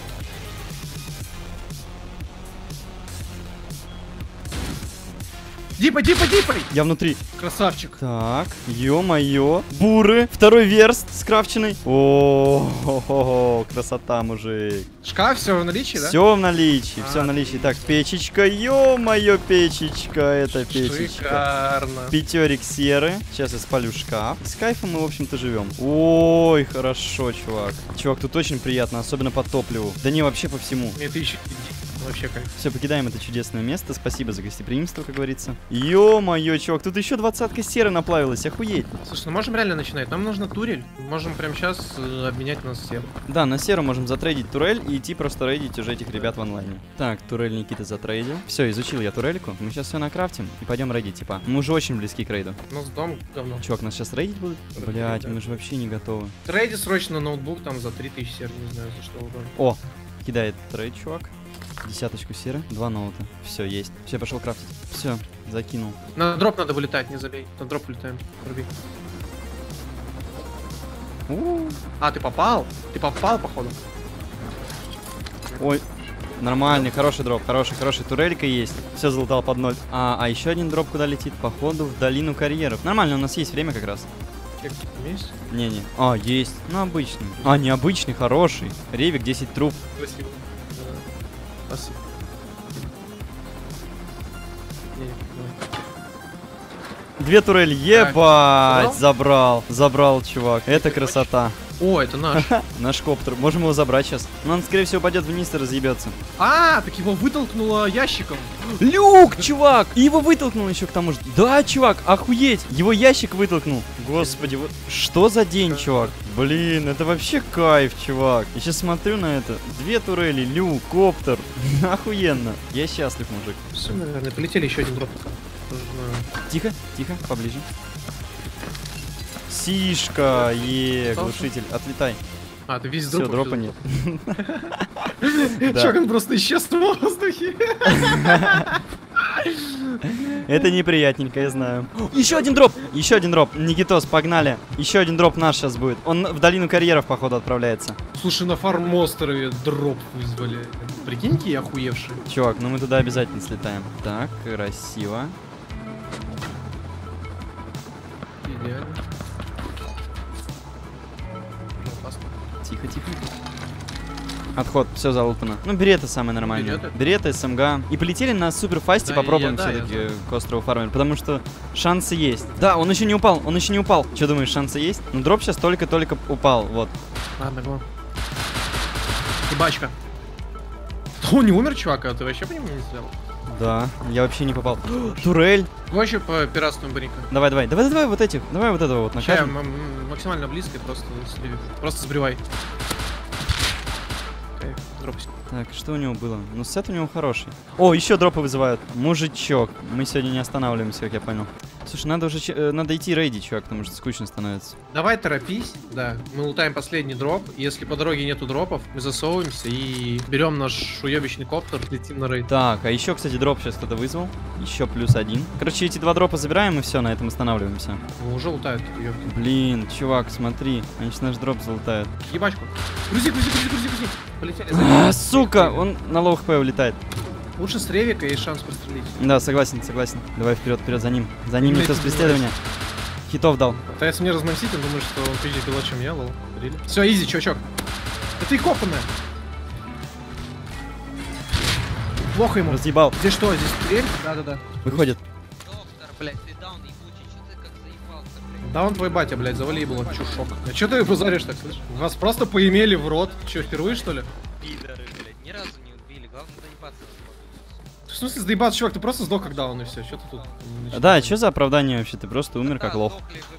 Дипай! Я внутри. Красавчик. Так, ё-моё. Буры. Второй верст скрафченный. О, красота, мужик. Шкаф, все в наличии, да? Все в наличии, Так, печечка, ё-моё, печечка, это печечка. Шикарно. Пятерик серы. Сейчас я спалю шкаф. С кайфом мы, в общем-то, живем. Ой, хорошо, чувак. Чувак, тут очень приятно, особенно по топливу. Да не, вообще по всему. Мне тысячи. Вообще кайф. Все, покидаем это чудесное место. Спасибо за гостеприимство, как говорится. Ё-моё, чувак, тут еще 20-ка серы наплавилась, охуеть. Слушай, ну можем реально начинать. Нам нужна турель. Можем прямо сейчас обменять на серу. Да, на серу можем затрейдить турель и идти просто рейдить уже этих ребят в онлайне. Так, турель Никита затрейдил. Все, изучил я турельку. Мы сейчас все накрафтим и пойдем рейдить, типа. Мы уже очень близки к рейду. У нас дом говно. Чувак, нас сейчас рейдить будут? Блять, да. мы же вообще не готовы. Трейди срочно ноутбук там за 3000 сер, не знаю за что угодно. О, кидает трейд, чувак. 10-очку серы, 2 ноута. Все, есть. Все, пошел крафтить. Все, закинул. На дроп надо вылетать, не забей. На дроп улетаем. Руби. А, ты попал? Ты попал, походу. Ой, нормальный, хороший дроп, хороший. Турелька есть. Все залутал под 0. А еще один дроп куда летит? Походу в долину карьеров. Нормально, у нас есть время как раз. Эффект есть? Не-не. А, есть. Ну, обычный. А, необычный, хороший. Ревик, 10 труб. Красиво. Да. Спасибо. Не, давай. 2 турели, ебать! Забрал? Забрал, чувак. Это красота. О, это наш. Наш коптер. Можем его забрать сейчас. Но он, скорее всего, упадет вниз и разъебется. А, так его вытолкнуло ящиком. Люк, чувак! И его вытолкнул еще к тому же. Да, чувак, охуеть! Его ящик вытолкнул. Господи, вот что за день, чувак? Блин, это вообще кайф, чувак. Я сейчас смотрю на это. 2 турели, люк, коптер. Охуенно. Я счастлив, мужик. Все, наверное, полетели еще один дроп. Тихо, тихо, поближе. Сишка, глушитель, отлетай. А, ты весь Все, дроп. дропа нет. Чувак, он просто исчез в воздухе. Это неприятненько, я знаю. Еще один дроп! Еще один дроп. Никитос, погнали. Еще один дроп наш сейчас будет. Он в долину карьеров, походу, отправляется. Слушай, на фарм-острове дроп вызвали. Прикинь, какие охуевшие. Чувак, ну мы туда обязательно слетаем. Так, красиво. Идеально. Тихо, тихо. Отход, все залутано. Ну, берета самое нормальное. Берета, СМГ. И полетели на суперфасте, Да, попробуем да, все-таки к острову фармер, потому что шансы есть. Да, он еще не упал, он еще не упал. Что думаешь, шансы есть? Ну, дроп сейчас только-только упал, вот. Ладно, го. И бачка. Он не умер, чувак, а ты вообще по нему не стрелял? Да, я вообще не попал. Турель. Вообще по пиратству барика. Давай, вот этих. Давай вот этого вот Сейчас накажем. максимально близко, просто сбривай. Дропись. Так, что у него было? Ну, сет у него хороший. О, еще дропы вызывают. Мужичок. Мы сегодня не останавливаемся, как я понял. Слушай, надо уже надо идти рейдить, чувак, потому что скучно становится. Давай торопись, да. Мы лутаем последний дроп. Если по дороге нету дропов, мы засовываемся и берем наш уебищный коптер, летим на рейд. Так, а еще, кстати, дроп сейчас кто-то вызвал. Еще +1. Короче, эти 2 дропа забираем и все, на этом останавливаемся. Ну, уже лутают, ёпта. Блин, чувак, смотри, они сейчас наш дроп залутают. Ебачку. Грузи. Полетели. А, сука, он на лоу хп улетает. Лучше с ревика есть шанс прострелить. Да, согласен. Давай вперед, за ним. За ним никто с преследования. Хитов дал. Пытается мне размансить, он думает, что он пиздит было, чем я, лол. Все, изи, чувачок. Это их копанная. Плохо ему. Разъебал. Здесь что, здесь дверь? Да. Выходит. Да он твой батя, блядь, завали его, чушок. А чё ты базаришь так, слышишь? Вас просто поимели в рот. Чё, впервые, что ли? Пидоры, блядь, ни разу не убили, главное доебаться. В смысле сдоебаться, чувак, ты просто сдох, когда он и все. Чё ты тут? Да, что за оправдание вообще? Ты просто умер как лох.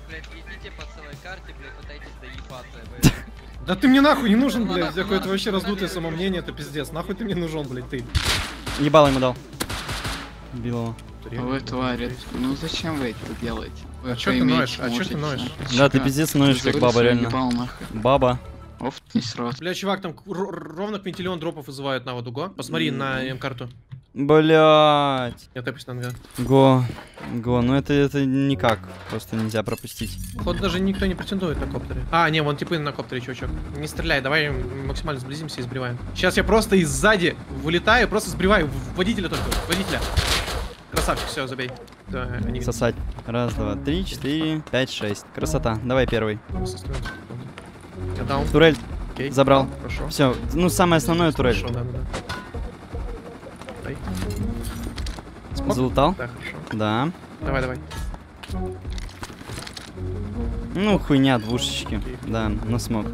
Да ты мне нахуй не нужен, блядь. Какое-то вообще раздутое самомнение, это пиздец. Нахуй ты мне нужен, блядь, ты. Ебало ему дал. Бил его. Вы твари, ну зачем вы это делаете? А чё ты ноешь? Да, ты пиздец ноешь, как баба, реально. Баба. Оф, не срос. Бля, чувак, там ровно к миллион дропов вызывают на вот уго. Посмотри на М-карту. Блять. Я тэпусь на НГ. Го, ну это никак. Просто нельзя пропустить. Походу даже никто не претендует на коптере. А, не, вон типы на коптере, чувачок. Не стреляй, давай максимально сблизимся и сбриваем. Сейчас я просто из сзади вылетаю, просто сбриваю водителя только. Водителя. Красавчик, все, забей. Да, они... Сосать. 1, 2, 3, 4, 5, 6. Красота. Давай первый. Я даун. Турель. Окей. Забрал. Хорошо. Все, ну самое основное турель. Хорошо, да. Залутал? Да, хорошо. Да. Давай. Ну, хуйня, двушечки. Да, ну смог.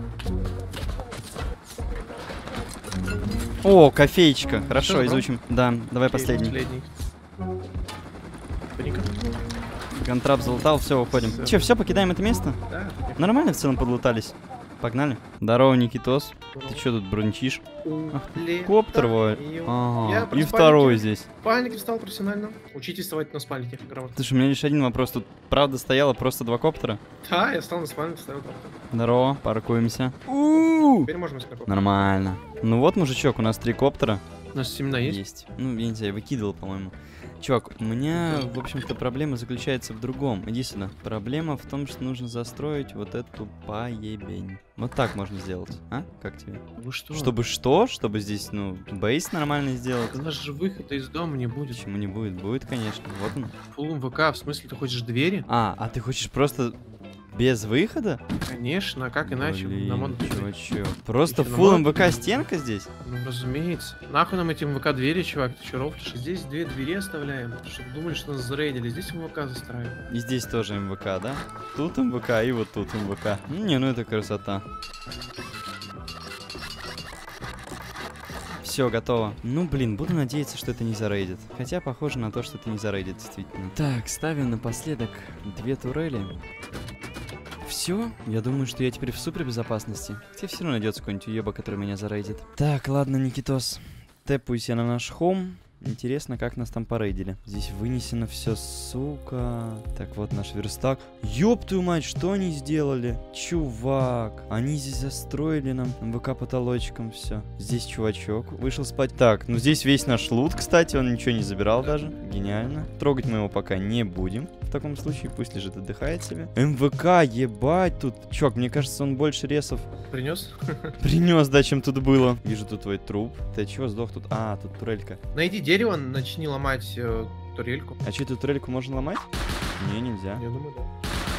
О, кофеечка. Хорошо, изучим. Да, давай последний. Контрап залутал, все, уходим. Че, все, покидаем это место? Да. Нормально в целом подлутались. Погнали. Здорово, Никитос. Ты что тут брончишь? Коптер, ага. И второй здесь. Спальник встал профессионально. Учитесь вставать на спальнике. Слушай, у меня лишь один вопрос. Тут правда стояло просто 2 коптера? Да, я встал на спальник, вставил коптер. Здорово, паркуемся. Теперь можем спать. Нормально. Ну вот, мужичок, у нас 3 коптера. У нас семена есть? Есть. Ну, я не знаю, выкидывал, по-моему. Чувак, у меня, в общем-то, проблема заключается в другом. Иди сюда. Проблема в том, что нужно застроить вот эту поебень. Вот так можно сделать. А? Как тебе? Вы что? Чтобы что? Чтобы здесь, ну, бейс нормально сделать. У нас же выхода из дома не будет. Почему не будет? Будет, конечно. Вот он. Фулл МВК, в смысле, ты хочешь двери? А ты хочешь просто Без выхода? Конечно, а как иначе? На мод- чувачок. Просто Еще на фулл мод- МВК стенка здесь? Ну, разумеется. Нахуй нам эти МВК двери, чувак, ты че рофлишь? Здесь две двери оставляем, чтобы думали, что нас зарейдили. Здесь МВК застраиваем. И здесь тоже МВК, да? Тут МВК и вот тут МВК. Не, ну это красота. Все, готово. Ну, блин, буду надеяться, что это не зарейдит. Хотя похоже на то, что это не зарейдит, действительно. Так, ставим напоследок 2 турели. Все, я думаю, что я теперь в супер безопасности. Хотя все равно найдется какой-нибудь уеба, который меня зарейдит. Так, ладно, Никитос. Тэпаюсь я на наш хоум. Интересно, как нас там порейдили. Здесь вынесено все, сука. Так, вот наш верстак. Ёб твою мать, что они сделали? Чувак. Они здесь застроили нам МВК потолочком все. Здесь чувачок вышел спать. Так, ну здесь весь наш лут, кстати, он ничего не забирал даже. Гениально. Трогать мы его пока не будем. В таком случае пусть лежит, отдыхает себе. МВК, ебать тут. Чувак, мне кажется, он больше ресов Принес? принес, да, чем тут было. Вижу тут твой труп. Ты чего сдох тут? А, тут турелька. Найди дерево, начни ломать турельку. А что, эту турельку можно ломать? Не, нельзя. Я думаю, да.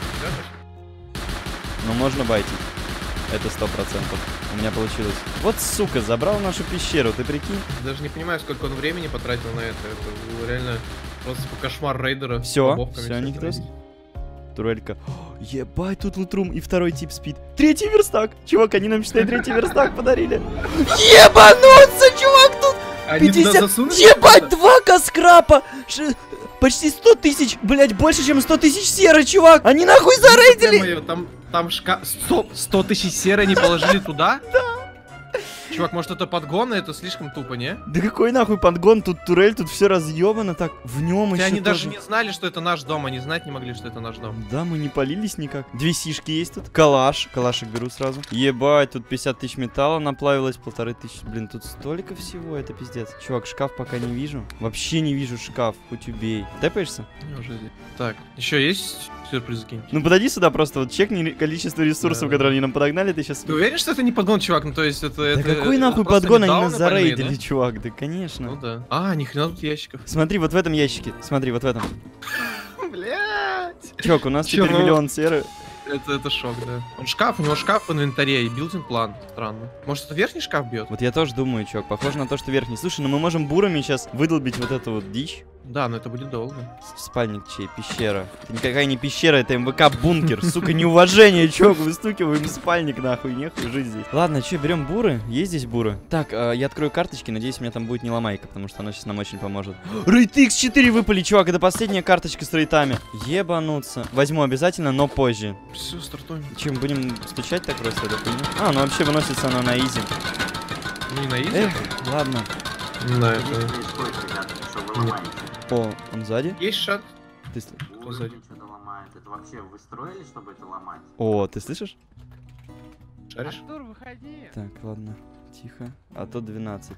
Но можно байтить. Это 100%. У меня получилось. Вот, сука, забрал нашу пещеру, ты прикинь? Даже не понимаю, сколько он времени потратил на это. Это было реально просто кошмар рейдера. Все, Никитос. Турелька. О, ебать, тут лутрум и второй тип спит. 3-й верстак. Чувак, они нам, считай, 3-й верстак подарили. Ебануться, чувак, тут 50... Ебать, 2 каскрапа. Почти 100 тысяч, блять, больше, чем 100 тысяч серы, чувак. Они нахуй зарейдили. Там шкаф... 100 тысяч серы они положили туда? Чувак, может это подгон, и это слишком тупо, не? Да какой нахуй подгон, тут турель, тут все разъебано так, в нем еще они тоже... даже не знали, что это наш дом, они знать не могли, что это наш дом. Да, мы не полились никак. 2 сишки есть тут. Калаш, калашик беру сразу. Ебать, тут 50 тысяч металла наплавилось, 1500. Блин, тут столько всего, это пиздец. Чувак, шкаф пока не вижу. Вообще не вижу шкаф, хоть убей. Тэпаешься? Я уже здесь. Так, еще есть сюрпризы какие-нибудь? Ну подойди сюда просто, вот чекни количество ресурсов, Да. которые они нам подогнали, ты сейчас... Ты уверен, что это не подгон, чувак? Ну то есть это... Да какой нахуй просто подгон, они металл нас напальные, зарейдили, да? чувак, да конечно. Ну да. А, ни хрена тут ящиков. Смотри, вот в этом ящике, смотри, вот в этом. Блять. Чувак, у нас Чё, теперь ну- миллион серы. Это шок, да. У него шкаф в инвентаре и билдинг план. Странно. Может, это верхний шкаф бьет? Вот я тоже думаю, чувак, похоже на то, что верхний. Слушай, ну мы можем бурами сейчас выдолбить вот эту вот дичь. Да, но это будет долго. Спальник чей? Пещера. Это никакая не пещера, это МВК-бункер. Сука, неуважение, чувак, выстукиваем спальник, нахуй, нехуй жить здесь. Ладно, что, берем буры? Есть здесь буры? Так, я открою карточки, надеюсь, у меня там будет не ломайка, потому что она сейчас нам очень поможет. Рейд X4 выпали, чувак, это последняя карточка с рейтами. Ебануться. Возьму обязательно, но позже. Все, стартуем. Чем будем стучать так просто, это хуйня? А, ну вообще выносится она на изи. Ну, не на изи? Эх, ладно. Да, это... О, он сзади? Есть шат? Ты Кто сзади? Это вообще вы строили, чтобы это ломать? О, ты слышишь? Шаришь? Артур, выходи. Так, ладно, тихо. А то 12.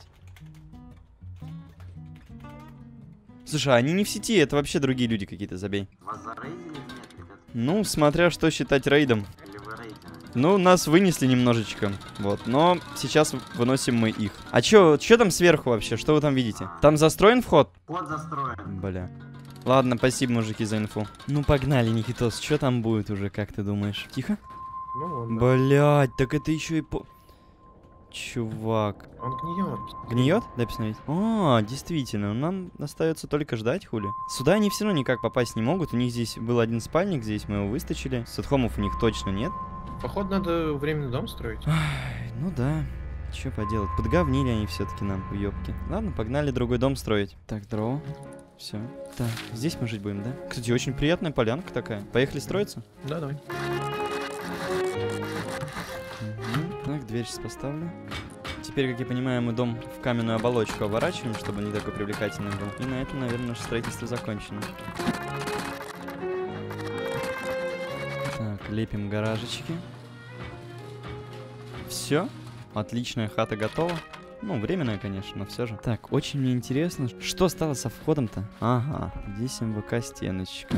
Слушай, они не в сети, это вообще другие люди какие-то, забей. Вас зарейдили? Нет, ребят? Ну, смотря что считать рейдом. Или вы рейдили? Ну, нас вынесли немножечко, вот, но сейчас выносим мы их. А чё там сверху вообще, что вы там видите? Там застроен вход? Вход застроен. Бля. Ладно, спасибо, мужики, за инфу. Ну, погнали, Никитос, что там будет уже, как ты думаешь? Тихо? Ну, он, да. Блять, так это еще и по... Чувак. Он гниет. Гниет? Дай посмотреть. А, действительно, нам остается только ждать, хули. Сюда они все равно никак попасть не могут. У них здесь был один спальник, здесь мы его выстачили. Сетхомов у них точно нет. Походу, надо временный дом строить. Ну да, что поделать. Подговнили они все-таки нам, уебки. Ладно, погнали другой дом строить. Так, здорово. Все. Так, здесь мы жить будем, да? Кстати, очень приятная полянка такая. Поехали строиться? Да, давай. Так, дверь сейчас поставлю. Теперь, как я понимаю, мы дом в каменную оболочку оборачиваем, чтобы он не такой привлекательный был. И на этом, наверное, наше строительство закончено. Так, лепим гаражечки. Все. Отличная хата готова. Ну, временная, конечно, но все же. Так, очень мне интересно, что стало со входом-то? Ага, здесь МВК стеночка.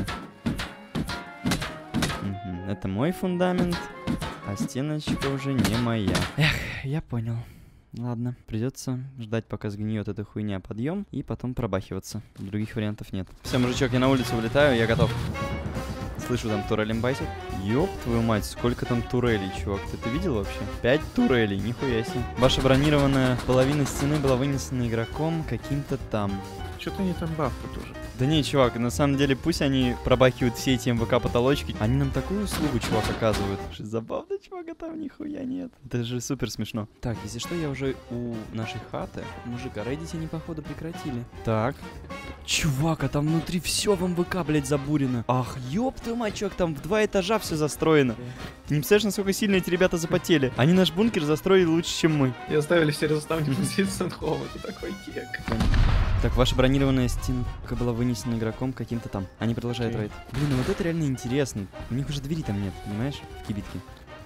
Угу, это мой фундамент, а стеночка уже не моя. Эх, я понял. Ладно, придется ждать, пока сгниет эта хуйня, подъем, и потом пробахиваться. Других вариантов нет. Все, мужичок, я на улицу вылетаю, я готов. Слышу, там турелем байтят. Ёб твою мать, сколько там турелей, чувак. Ты это видел вообще? 5 турелей, нихуя себе. Ваша бронированная половина стены была вынесена игроком каким-то там. Что-то они там бафают уже. Да не, чувак, на самом деле пусть они пробахивают все эти МВК-потолочки. Они нам такую услугу, чувак, оказывают. Что забавно, чувак, а там нихуя нет. Это же супер смешно. Так, если что, я уже у нашей хаты. Мужика, рейдить они, походу, прекратили. Так. Чувак, а там внутри все в МВК, блядь, забурено. Ах, ёб твою мать, чувак, там в 2 этажа все застроено. Ты не представляешь, насколько сильно эти ребята запотели. Они наш бункер застроили лучше, чем мы. И оставили все заставники сидеть в Сент-Хоум. Это такой кек. Так, ваша бронированная стенка была вынесена игроком каким-то там. Они продолжают рейд. Блин, ну вот это реально интересно. У них уже двери там нет, понимаешь? В кибитке.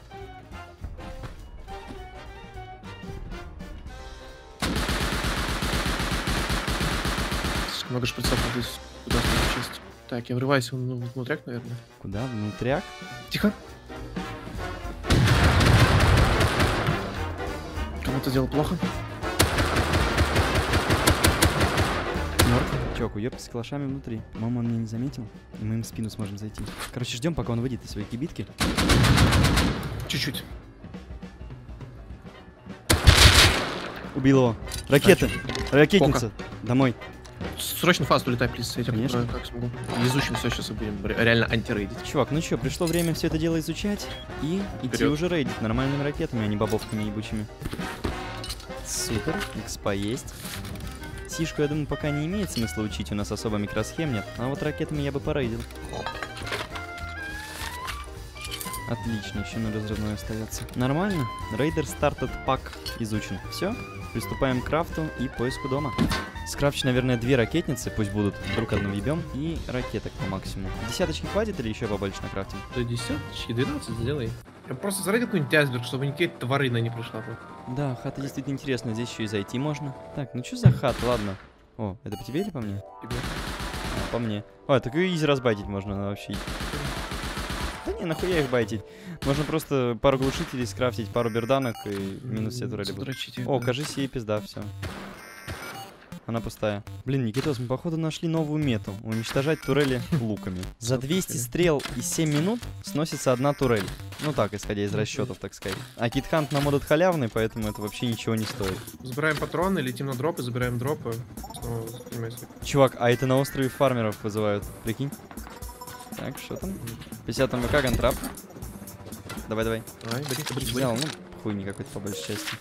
Много шприцов здесь куда-то честь. Так, я врываюсь внутряк, наверное. Куда? Внутряк? Тихо. Кому-то дело плохо. Чувак, уёбки с калашами внутри. По-моему, он меня не заметил, и мы им в спину сможем зайти. Короче, ждем, пока он выйдет из своей кибитки. Чуть-чуть. Убил его. Ракеты. Ракетница. Пока. Домой. Срочно фаст улетай, плиз. Я тебя покрою, как смогу. Изучим все, сейчас будем реально антирейдить. Чувак, ну чё, пришло время все это дело изучать и идти уже рейдить нормальными ракетами, а не бобовками ебучими. Супер, экспа есть. Сишку, я думаю, пока не имеет смысла учить, у нас особо микросхем нет, а вот ракетами я бы порейдил. Отлично, еще на разрывной остается. Нормально, рейдер стартед пак изучен. Все, приступаем к крафту и поиску дома. Скрафчу, наверное, 2 ракетницы, пусть будут, вдруг одну ебем, и ракеток по максимуму. Десяточки хватит или еще побольше накрафтим? До десяточки, 12 сделай. Я просто зарейдил какой-нибудь айсберг, чтобы никакая тварина не пришла. Да, хата действительно интересная, здесь еще и зайти можно. Так, ну что за хат, ладно. О, это по тебе или по мне? Тебе. А, по мне. О, так и изи разбайтить можно вообще. Да не, нахуя их байтить? Можно просто пару глушителей скрафтить, пару берданок и минус все турели будут. О, кажись, ей пизда, все. Она пустая. Блин, Никитос, мы походу нашли новую мету. Уничтожать турели луками. За 200 стрел и 7 минут сносится 1 турель. Ну так, исходя из расчетов, так сказать. А китхант на модут халявный, поэтому это вообще ничего не стоит. Забираем патроны, летим на дропы, забираем дропы. Чувак, а это на острове фармеров вызывают, прикинь. Так, что там? 50 МВК, гантрап. Давай, давай. Давай, бери. Взял, ну, хуйни какой-то по большей части.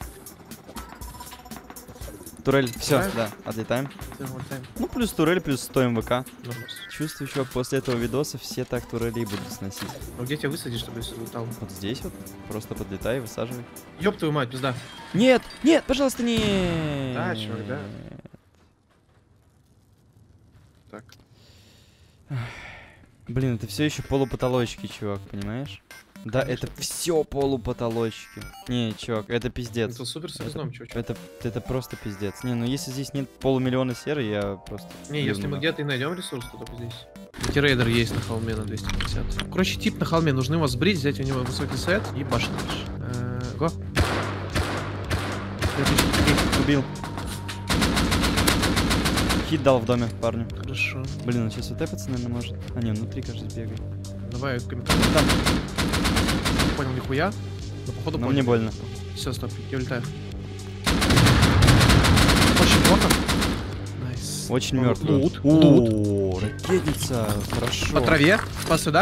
Турель, все, да, отлетаем. Ну, плюс турель, плюс 100 МВК. Чувствую, чувак, после этого видоса все так турели и будут сносить. А где тебя высадишь, чтобы я летал? Вот здесь вот, просто подлетай и высаживай. Ёб твою мать, пизда. Нет, нет, пожалуйста, не. Да, чувак, да. Так. Блин, это все еще полупотолочки, чувак, понимаешь? Да, конечно, это все полупотолочки. Не, чувак, это пиздец. Это супер серьезно, чувак. Это просто пиздец. Не, ну если здесь нет полумиллиона серы, я просто... Не, если мы где-то и найдем ресурс, то только здесь. Рейдер есть на холме на 250. Короче, тип на холме, нужно его сбрить, взять у него высокий сет и башню. Го. Убил. Хит дал в доме, парню. Хорошо. Блин, он сейчас утепаться, наверное, может. А, не, внутри, кажется, бегает. Давай, комментарий. Там. Не понял нихуя. Но походу понял. Мне больно. Все, стоп, я улетаю. Очень плохо. Найс. Очень мертвый. Лут. О, ракетница. Хорошо. По траве. По сюда.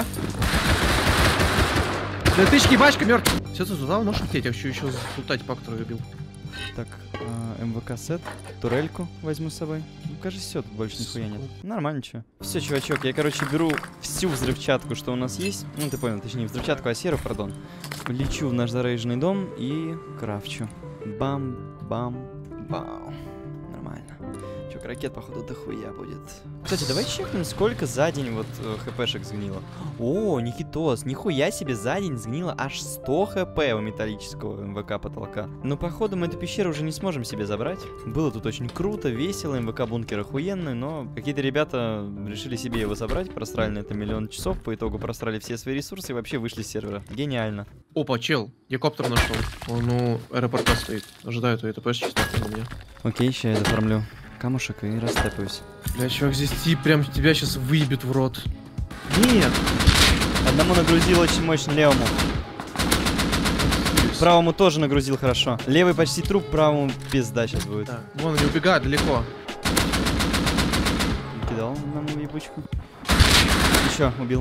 2000 бачка мертв. Все, ты туда можешь лететь, я хочу еще лутать пак, который убил. Так, МВК сет, турельку возьму с собой. Ну, кажется, все, тут больше нихуя нет. Нормально, чё. Все, чувачок, я, короче, беру всю взрывчатку, что у нас есть. Ну, ты понял, точнее, взрывчатку, а серу, пардон. Лечу в наш зарейженный дом и крафчу. Бам-бам-бам. Нормально. Чё, ракет, походу, дохуя будет. Кстати, давай чекнем, сколько за день вот хпшек сгнило. О, Никитос, нихуя себе, за день сгнило аж 100 хп у металлического МВК потолка. Но походу мы эту пещеру уже не сможем себе забрать. Было тут очень круто, весело, МВК бункер охуенный, но какие-то ребята решили себе его забрать, просрали на это миллион часов, по итогу просрали все свои ресурсы и вообще вышли с сервера. Гениально. Опа, чел, я коптер нашел. Он у аэропорта стоит, ожидаю твоей ТПшки, на меня. Окей, сейчас я доформлю камушек и растепаюсь. Бля, чувак, здесь тип прям тебя сейчас выебет в рот. Нет! Одному нагрузил очень мощно, левому. Правому тоже нагрузил хорошо. Левый почти труп, правому пизда сейчас будет. Да. Вон они убегают далеко. Кидал одному ебучку. Еще, убил.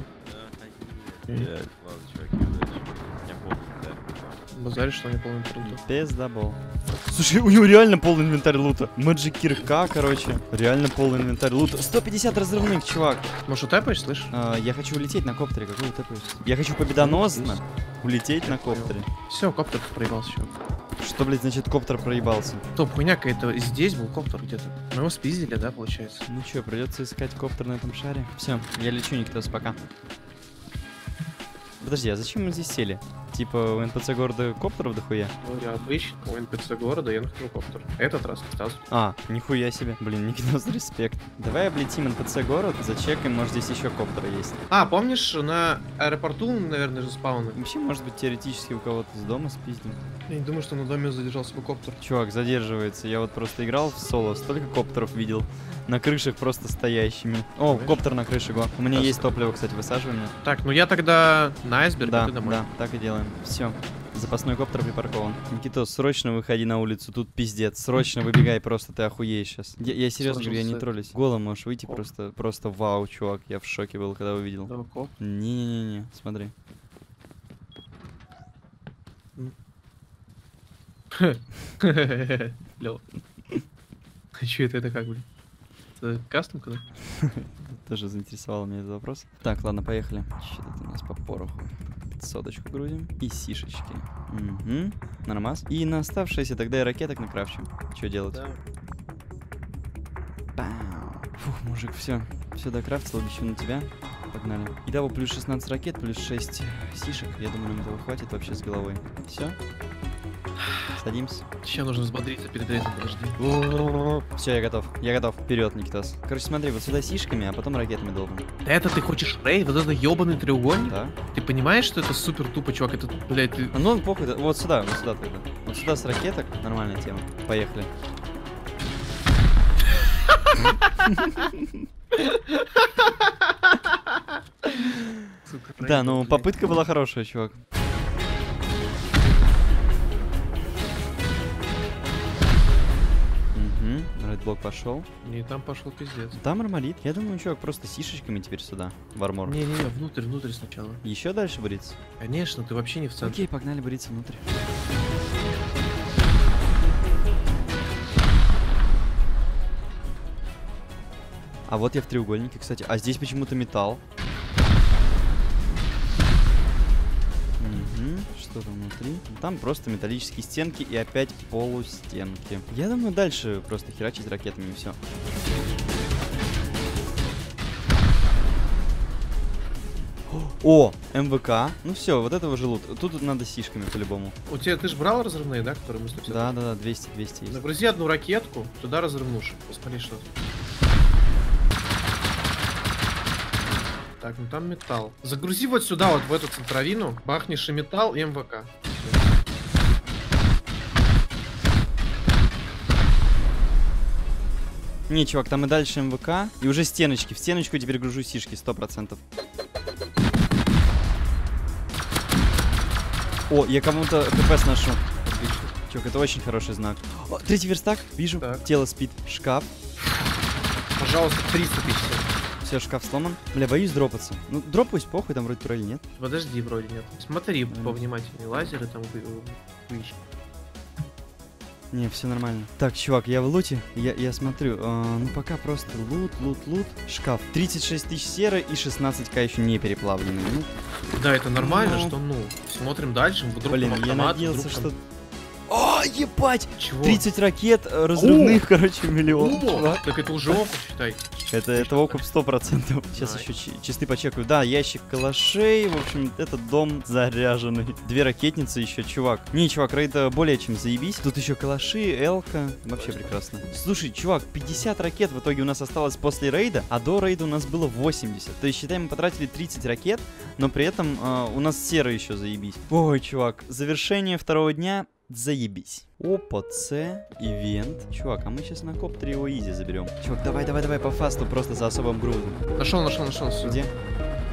Базаришь, что они полный труд. Пиздабол. Слушай, у него реально полный инвентарь лута. Мэджик кирка, короче. Реально полный инвентарь лута. 150 разрывных, чувак. Может, утэпаешь, слышишь? Я хочу улететь на коптере. Какой утэпаешь? Я хочу победоносно улететь на коптере. Все, коптер проебался, чувак. Что, блядь, значит коптер проебался? Топ, хуйня какая-то. Здесь был коптер где-то. Мы его спиздили, да, получается? Ну чё, придется искать коптер на этом шаре. Все, я лечу, Никитос, пока. Подожди, а зачем мы здесь сели? Типа у НПЦ города коптеров дохуя? Ну, я обычно у НПЦ города я нахожу коптер. Этот раз, кстати. Нихуя себе. Блин, Никитос, респект. Давай облетим НПЦ город, зачекаем, может здесь еще коптеры есть. Помнишь, на аэропорту, наверное, же спауны? Вообще, может быть, теоретически у кого-то с дома спиздим. Я не думаю, что на доме задержался бы коптер. Чувак, задерживается. Я вот просто играл в соло, столько коптеров видел. На крышах просто стоящими. О, коптер на крыше, го. У меня есть топливо, кстати, высаживай меня. Так, ну я тогда на айсберг, да, ты домой. Да, так и делаем. Все. Запасной коптер припаркован. Никитос, срочно выходи на улицу, тут пиздец. Срочно выбегай, просто ты охуеешь сейчас. Я серьезно говорю, я не троллюсь. Голым можешь выйти, просто вау, чувак. Я в шоке был, когда увидел. Не-не-не, смотри. Лёва. А чё это как, блин? Это кастомка, да? Тоже заинтересовал меня этот вопрос. Так, ладно, поехали. Что-то у нас по пороху. 500-очку грузим. И сишечки. Угу. Нормас. И на оставшиеся тогда и ракеток накрафчим. Что делать? Да. Пау. Фух, мужик, все. Все докрафтил, лечу на тебя. Погнали. Итого плюс 16 ракет, плюс 6 сишек. Я думаю, нам этого хватит вообще с головой. Все. Садимся. Сейчас нужно взбодриться перед рейсом, подожди. Все, я готов. Я готов. Вперед, Никитос. Короче, смотри, вот сюда сишками, а потом ракетами долбим. Да это ты хочешь рейд? Вот это ебаный треугольник? Да. Ты понимаешь, что это супер тупо, чувак? Это, блядь, ты... Ну, похуй, вот сюда тогда. Вот сюда с ракеток. Нормальная тема. Поехали. Да, ну попытка была хорошая, чувак. Рейдблок пошел. Не, там пошел пиздец. Там арморит. Я думаю, чувак, просто сишечками теперь сюда, в армор. Не-не-не, внутрь сначала. Еще дальше бриться? Конечно, ты вообще не в центре. Окей, погнали бриться внутрь. А вот я в треугольнике, кстати. А здесь почему-то металл. Что-то внутри. Там просто металлические стенки и опять полустенки. Я думаю, дальше просто херачить ракетами и все. О, МВК. Ну все, вот этого же лут. Тут надо сишками по-любому. У тебя, ты же брал разрывные, да, которые мы 150? Да, 200 есть. Нагрузи одну ракетку, туда разрывнушь. Посмотри, что тут. Так, ну там металл. Загрузи вот сюда, вот в эту центровину. Бахнешь и металл, и МВК. Не, чувак, там и дальше МВК. И уже стеночки. В стеночку теперь гружу сишки, 100%. О, я кому-то ХП сношу. Чувак, это очень хороший знак. О, третий верстак, вижу. Так. Тело спит. Шкаф. Пожалуйста, 350. Все, шкаф сломан. Бля, боюсь дропаться. Ну, дропаюсь, похуй, там вроде турель нет. Подожди, вроде нет. Смотри повнимательнее. Лазеры там выищи. Не, все нормально. Так, чувак, я в луте. Я смотрю. Ну, пока просто лут. Шкаф. 36 тысяч серы и 16к еще не переплавленные. Ну, да, это нормально, что, ну, смотрим дальше. Вдруг блин, автомат, я надеялся, что... там... О, ебать! Чего? 30 ракет разрывных, короче, миллион. Так это уже окуп, считай. Это окуп 100%. Сейчас еще чисты почекаю. Да, ящик калашей. В общем, этот дом заряженный. 2 ракетницы еще, чувак. Не, чувак, рейд более чем заебись. Тут еще калаши, элка. Вообще прекрасно. Слушай, чувак, 50 ракет в итоге у нас осталось после рейда, а до рейда у нас было 80. То есть, считай, мы потратили 30 ракет, но при этом у нас серы еще заебись. Ой, чувак, завершение второго дня. Заебись. Опа, ивент. Чувак, а мы сейчас на коптере его изи заберем. Чувак, давай, по фасту, просто за особым грузом. Нашел. Где?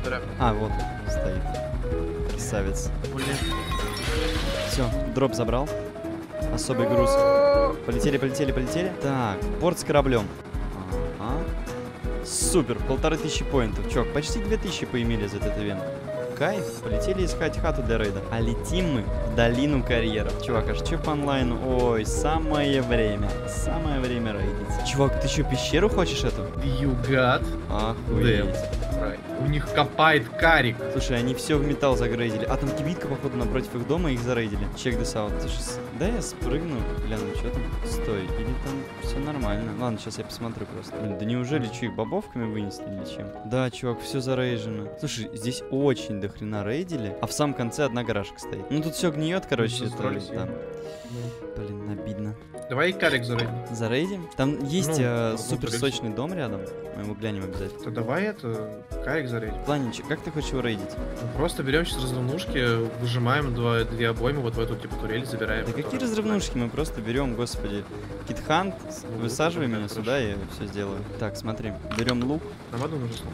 А, вот стоит. Красавец. Блин. Все, дроп забрал. Особый груз. Полетели, полетели, полетели. Так, порт с кораблем. Ага. Супер, 1500 поинтов. Чувак, почти 2000 поимели за этот ивент. Кайф, полетели искать хату для рейда. А летим мы в долину карьеров. Чувак, а что по онлайну? Ой, самое время. Самое время рейдить. Чувак, ты что, пещеру хочешь эту? You got Охуеть. Right. У них копает карик. Слушай, они все в металл загрейдили. А там кибитка, походу, напротив их дома, их зарейдили. Check this out. Слушай, да я спрыгну, гляну, что там. Стой, или там все нормально. Ладно, сейчас я посмотрю просто. Блин, да неужели что, их бобовками вынесли или чем? Да, чувак, все зарейжено. Слушай, здесь очень дохрена рейдили, а в самом конце одна гаражка стоит. Ну тут все гниет, короче, это, да. Блин, обидно. Давай карик зарейдим. Зарейдим? Там есть супер сочный дом рядом. Мы его глянем обязательно. То давай это, карик зарейдим. В плане, как ты хочешь его рейдить? Ну, просто берем сейчас разрывнушки, выжимаем две обоймы вот в эту типа турель, забираем. Да какие разрывнушки? Мы просто берем, господи, китхант, высаживай меня сюда, и все сделаю. Так, смотри, берем лук. Нам одну нужно.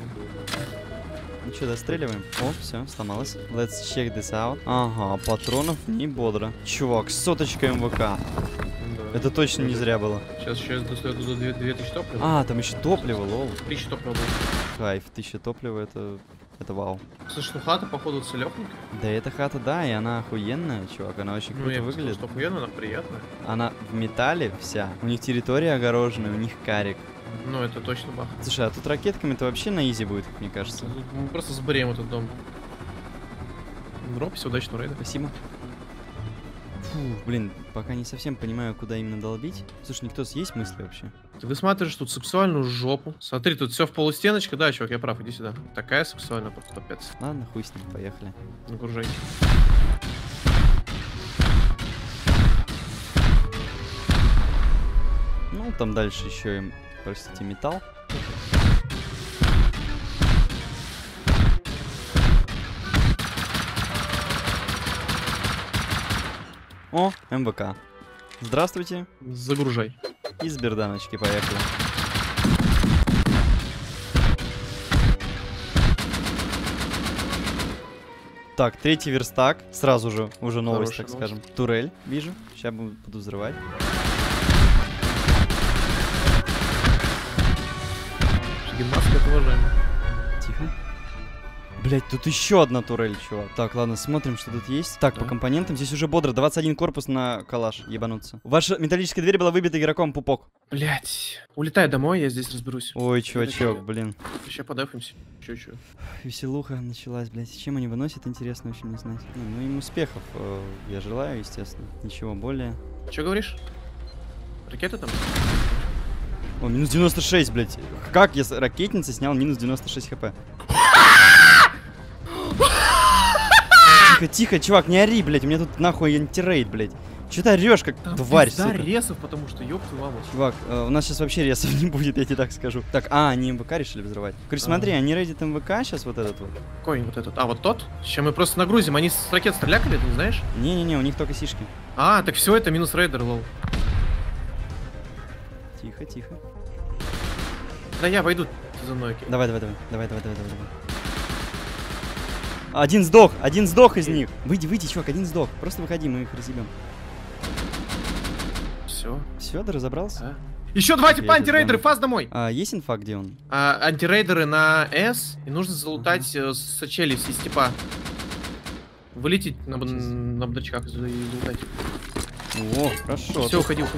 Ну что, достреливаем? О, все, сломалось. Let's check this out. Ага, патронов не бодро. Чувак, соточка МВК. Да. Это точно не зря было. Сейчас достает 2000 топлива. А, там еще топливо, лол. 1000 топлива. Кайф, 1000 топлива, это вау. Слушай, ну хата, походу, целёхненькая. Да эта хата, да, и она охуенная, чувак, она очень круто выглядит. Что охуенно, она приятная. Она в металле вся. У них территория огороженная, у них карик. Ну, это точно бах. Слушай, а тут ракетками-то вообще на изи будет, мне кажется. Мы просто сбреем этот дом. Дропайся, удачного рейда. Спасибо. Фу, блин, пока не совсем понимаю, куда именно долбить. Слушай, никто есть мысли вообще? Ты высматриваешь тут сексуальную жопу. Смотри, тут все в полустеночка. Да, чувак, я прав, иди сюда. Такая сексуальная, просто капец. Ладно, хуй с ним, поехали. Нагружайте. Ну, там дальше еще и, простите, металл. О, МВК. Здравствуйте. Загружай. Из берданочки поехали. Так, третий верстак. Сразу же, уже новость, так скажем. Турель, вижу. Сейчас буду взрывать. Гимнастка, это уважаемо. Тихо. Блять, тут еще одна турель, чувак. Так, ладно, смотрим, что тут есть. Так, по компонентам здесь уже бодро. 21 корпус на калаш, ебануться. Ваша металлическая дверь была выбита игроком пупок. Блять. Улетай домой, я здесь разберусь. Ой, чувачок, блин. Сейчас подавимся. Чё. Веселуха началась, блять. Чем они выносят, интересно очень не знать. Ну, им успехов я желаю, естественно. Ничего более. Че говоришь? Ракета там? О, минус 96, блять. Как я с ракетницы снял минус 96 хп? Тихо, чувак, не ори, блядь, у меня тут нахуй антирейд, блядь. Че ты орешь, как тварь, сука? Да, ресов, потому что, ёб твою маму. Чувак, у нас сейчас вообще ресов не будет, я тебе так скажу. Так, они МВК решили взрывать. Короче, смотри, они рейдят МВК сейчас вот этот вот. Какой вот этот? А, вот тот? Сейчас мы просто нагрузим, они с ракет стрелякали, ты не знаешь? Не-не-не, у них только сишки. А, так все, это минус рейдер, лол. Тихо, тихо. Да я войду за мной. Давай. Один сдох из них. Выйди, чувак, один сдох. Просто выходи, мы их разъебем. Все, ты разобрался? Да. Еще два типа антирейдеры, фаз домой. Есть инфа, где он? Антирейдеры на С, и нужно залутать сачели из типа. Вылететь на бардачках и залутать. О, хорошо. Все, уходи.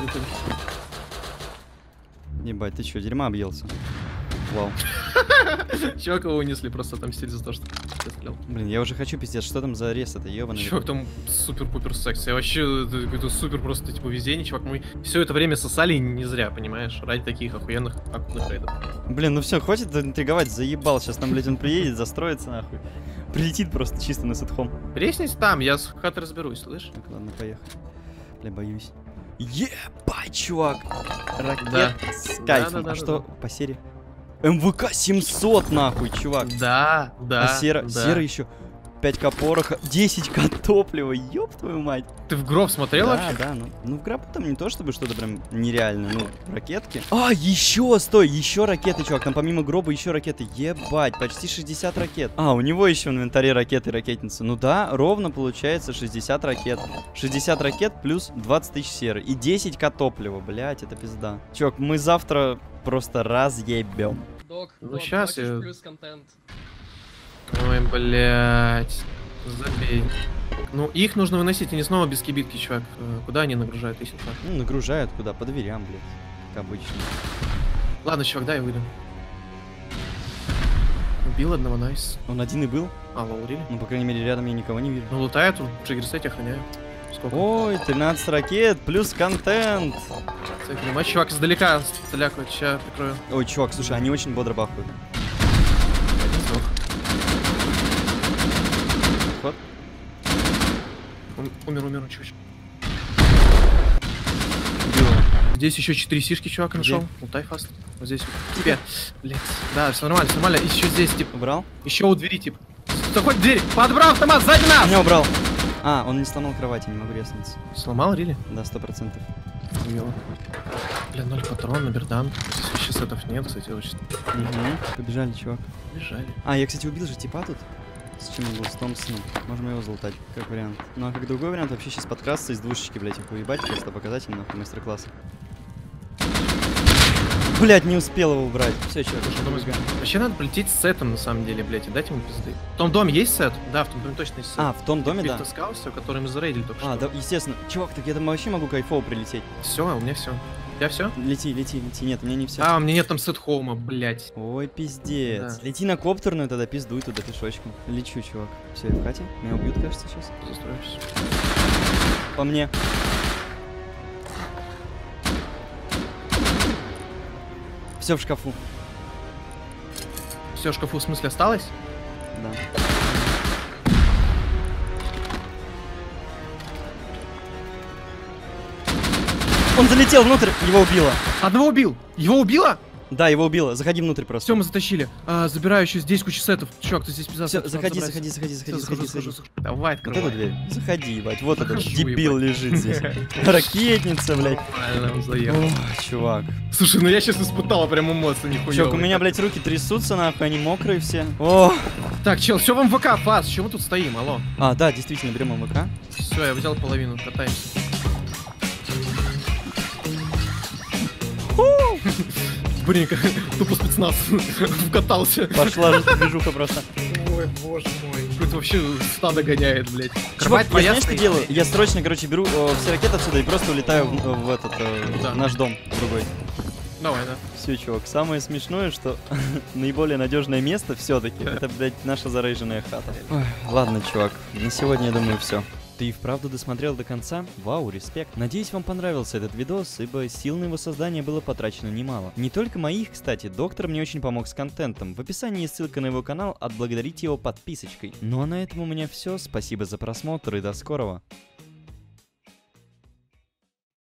Ебать, ты что, дерьма объелся? Вау. Чувака унесли, просто отомстили за то, что я стрелял. Блин, я уже хочу пиздец, что там за рез это, ебаный. Чувак, там супер-пупер секс. Я вообще, это супер просто, типа, везение, чувак. Мы все это время сосали не зря, понимаешь? Ради таких охуенных аккутных рейдов. Блин, ну все, хватит интриговать, заебал. Сейчас там, блядь, он приедет, застроится нахуй. Прилетит просто чисто на сетхом. Резнись там, я с хатой разберусь, слышишь? Так, ладно, поехали. Бля, боюсь. Ебать, чувак! Ракет да. с кайфом. Да, что по серии? МВК 700, нахуй, чувак. Да. А сера еще. 5к пороха, 10к топлива, ёб твою мать. Ты в гроб смотрел вообще? Да, ну в гробу там не то чтобы что-то прям нереальное, ну, ракетки. А, еще, стой, еще ракеты, чувак, там помимо гроба еще ракеты, ебать, почти 60 ракет. А, у него еще в инвентаре ракеты и ракетницы. Ну да, ровно получается 60 ракет. 60 ракет плюс 20 тысяч серы и 10к топлива, блять, это пизда. Чувак, мы завтра просто разъебем. Док, Ну, док, щас хочешь я- плюс контент. Ой, блядь. Забей. Ну, их нужно выносить, они снова без кибитки, чувак. Куда они нагружают, если так? Ну, нагружают куда? По дверям, блядь, как обычно. Ладно, чувак, дай я выйду. Убил одного, найс. Он один и был? А, лоурили? Ну, по крайней мере, рядом я никого не вижу. Ну, лутает, тут Джиггерсети охраняю. Сколько? Ой, 13 ракет, плюс контент. Матч, чувак, издалека стрелякают, сейчас прикрою. Ой, чувак, слушай, они очень бодро бахают. Один сдох. Вот. Умер, чувак. Убил. Здесь еще 4 сишки, чувак, Где? нашел. Лутай фаст. Вот здесь вот. Тебе. Блять. Да, все нормально, все нормально. Еще здесь, тип. Убрал? Еще у двери, тип. Заходит в дверь. Подбрал автомат, сзади нас! Меня убрал. А, он не сломал кровать, я не могу резнуться. Сломал, Рили? Да, 100%. Хуёво. Бля, 0 патрон на бердан. Здесь вообще сетов нет, кстати, очень. Побежали, чувак. Бежали. А, я, кстати, убил же типа тут. С чем он был? С Томпсоном. Можем его залутать, как вариант. Ну, а как другой вариант, вообще сейчас подкрасться из двушечки, блять, их уебать, просто показать им, нахуй, мастер-класс. Блять, не успел его убрать. Все, чувак, Вообще надо полететь с сетом, на самом деле, блять, и дать ему пизды. В том доме есть сет? Да, в том доме точно есть сет. А, в том доме, да. Таскался, который мы зарейдили только А, что. да, естественно. Чувак, так я там вообще могу кайфово прилететь. Все, у меня все. У тебя все? Лети. Нет, у меня не все. А, у меня нет там сет хоума, блять. Ой, пиздец. Да. Лети на коптерную, тогда пиздуй туда пешочком. Лечу, чувак. Все, я в кате. Меня убьют, кажется, сейчас. Застроишься. По мне. Все в шкафу. Все в шкафу в смысле осталось? Да. Он залетел внутрь, его убило. Одного убил. Его убило? Да, его убило. Заходи внутрь просто. Все, мы затащили. Забираю еще здесь кучу сетов. Чувак, ты здесь пиздато. Все, заходи. Давай, Вот открывай. эту дверь. Заходи, ебать. Вот этот Захожу, дебил лежит здесь. Ракетница, блядь. Нормально, заехал. Ох, чувак. Слушай, ну я сейчас испытал прям эмоции, нихуя. Чувак, у меня, блядь, руки трясутся, нахуй, они мокрые все. О! Так, чел, все в МВК, фас, чего мы тут стоим, алло? А, да, действительно, берем МВК. Все, я взял половину, катаемся. Буренька, тупо спецназ вкатался. Пошла движуха просто. Ой, боже мой. Какой-то вообще стадо гоняет, блядь. Чувак, я твоя знаешь, что стоит? делаю? Я срочно, короче, беру все ракеты отсюда и просто улетаю в этот, Да. в наш дом другой. Давай, да. Все, чувак, самое смешное, что наиболее надежное место все-таки это, блядь, наша зарейженная хата. Ой, ладно, чувак, на сегодня, я думаю, все. Ты и вправду досмотрел до конца? Вау, респект. Надеюсь, вам понравился этот видос, ибо сил на его создание было потрачено немало. Не только моих, кстати, доктор мне очень помог с контентом. В описании есть ссылка на его канал, отблагодарите его подписочкой. Ну а на этом у меня все. Спасибо за просмотр и до скорого.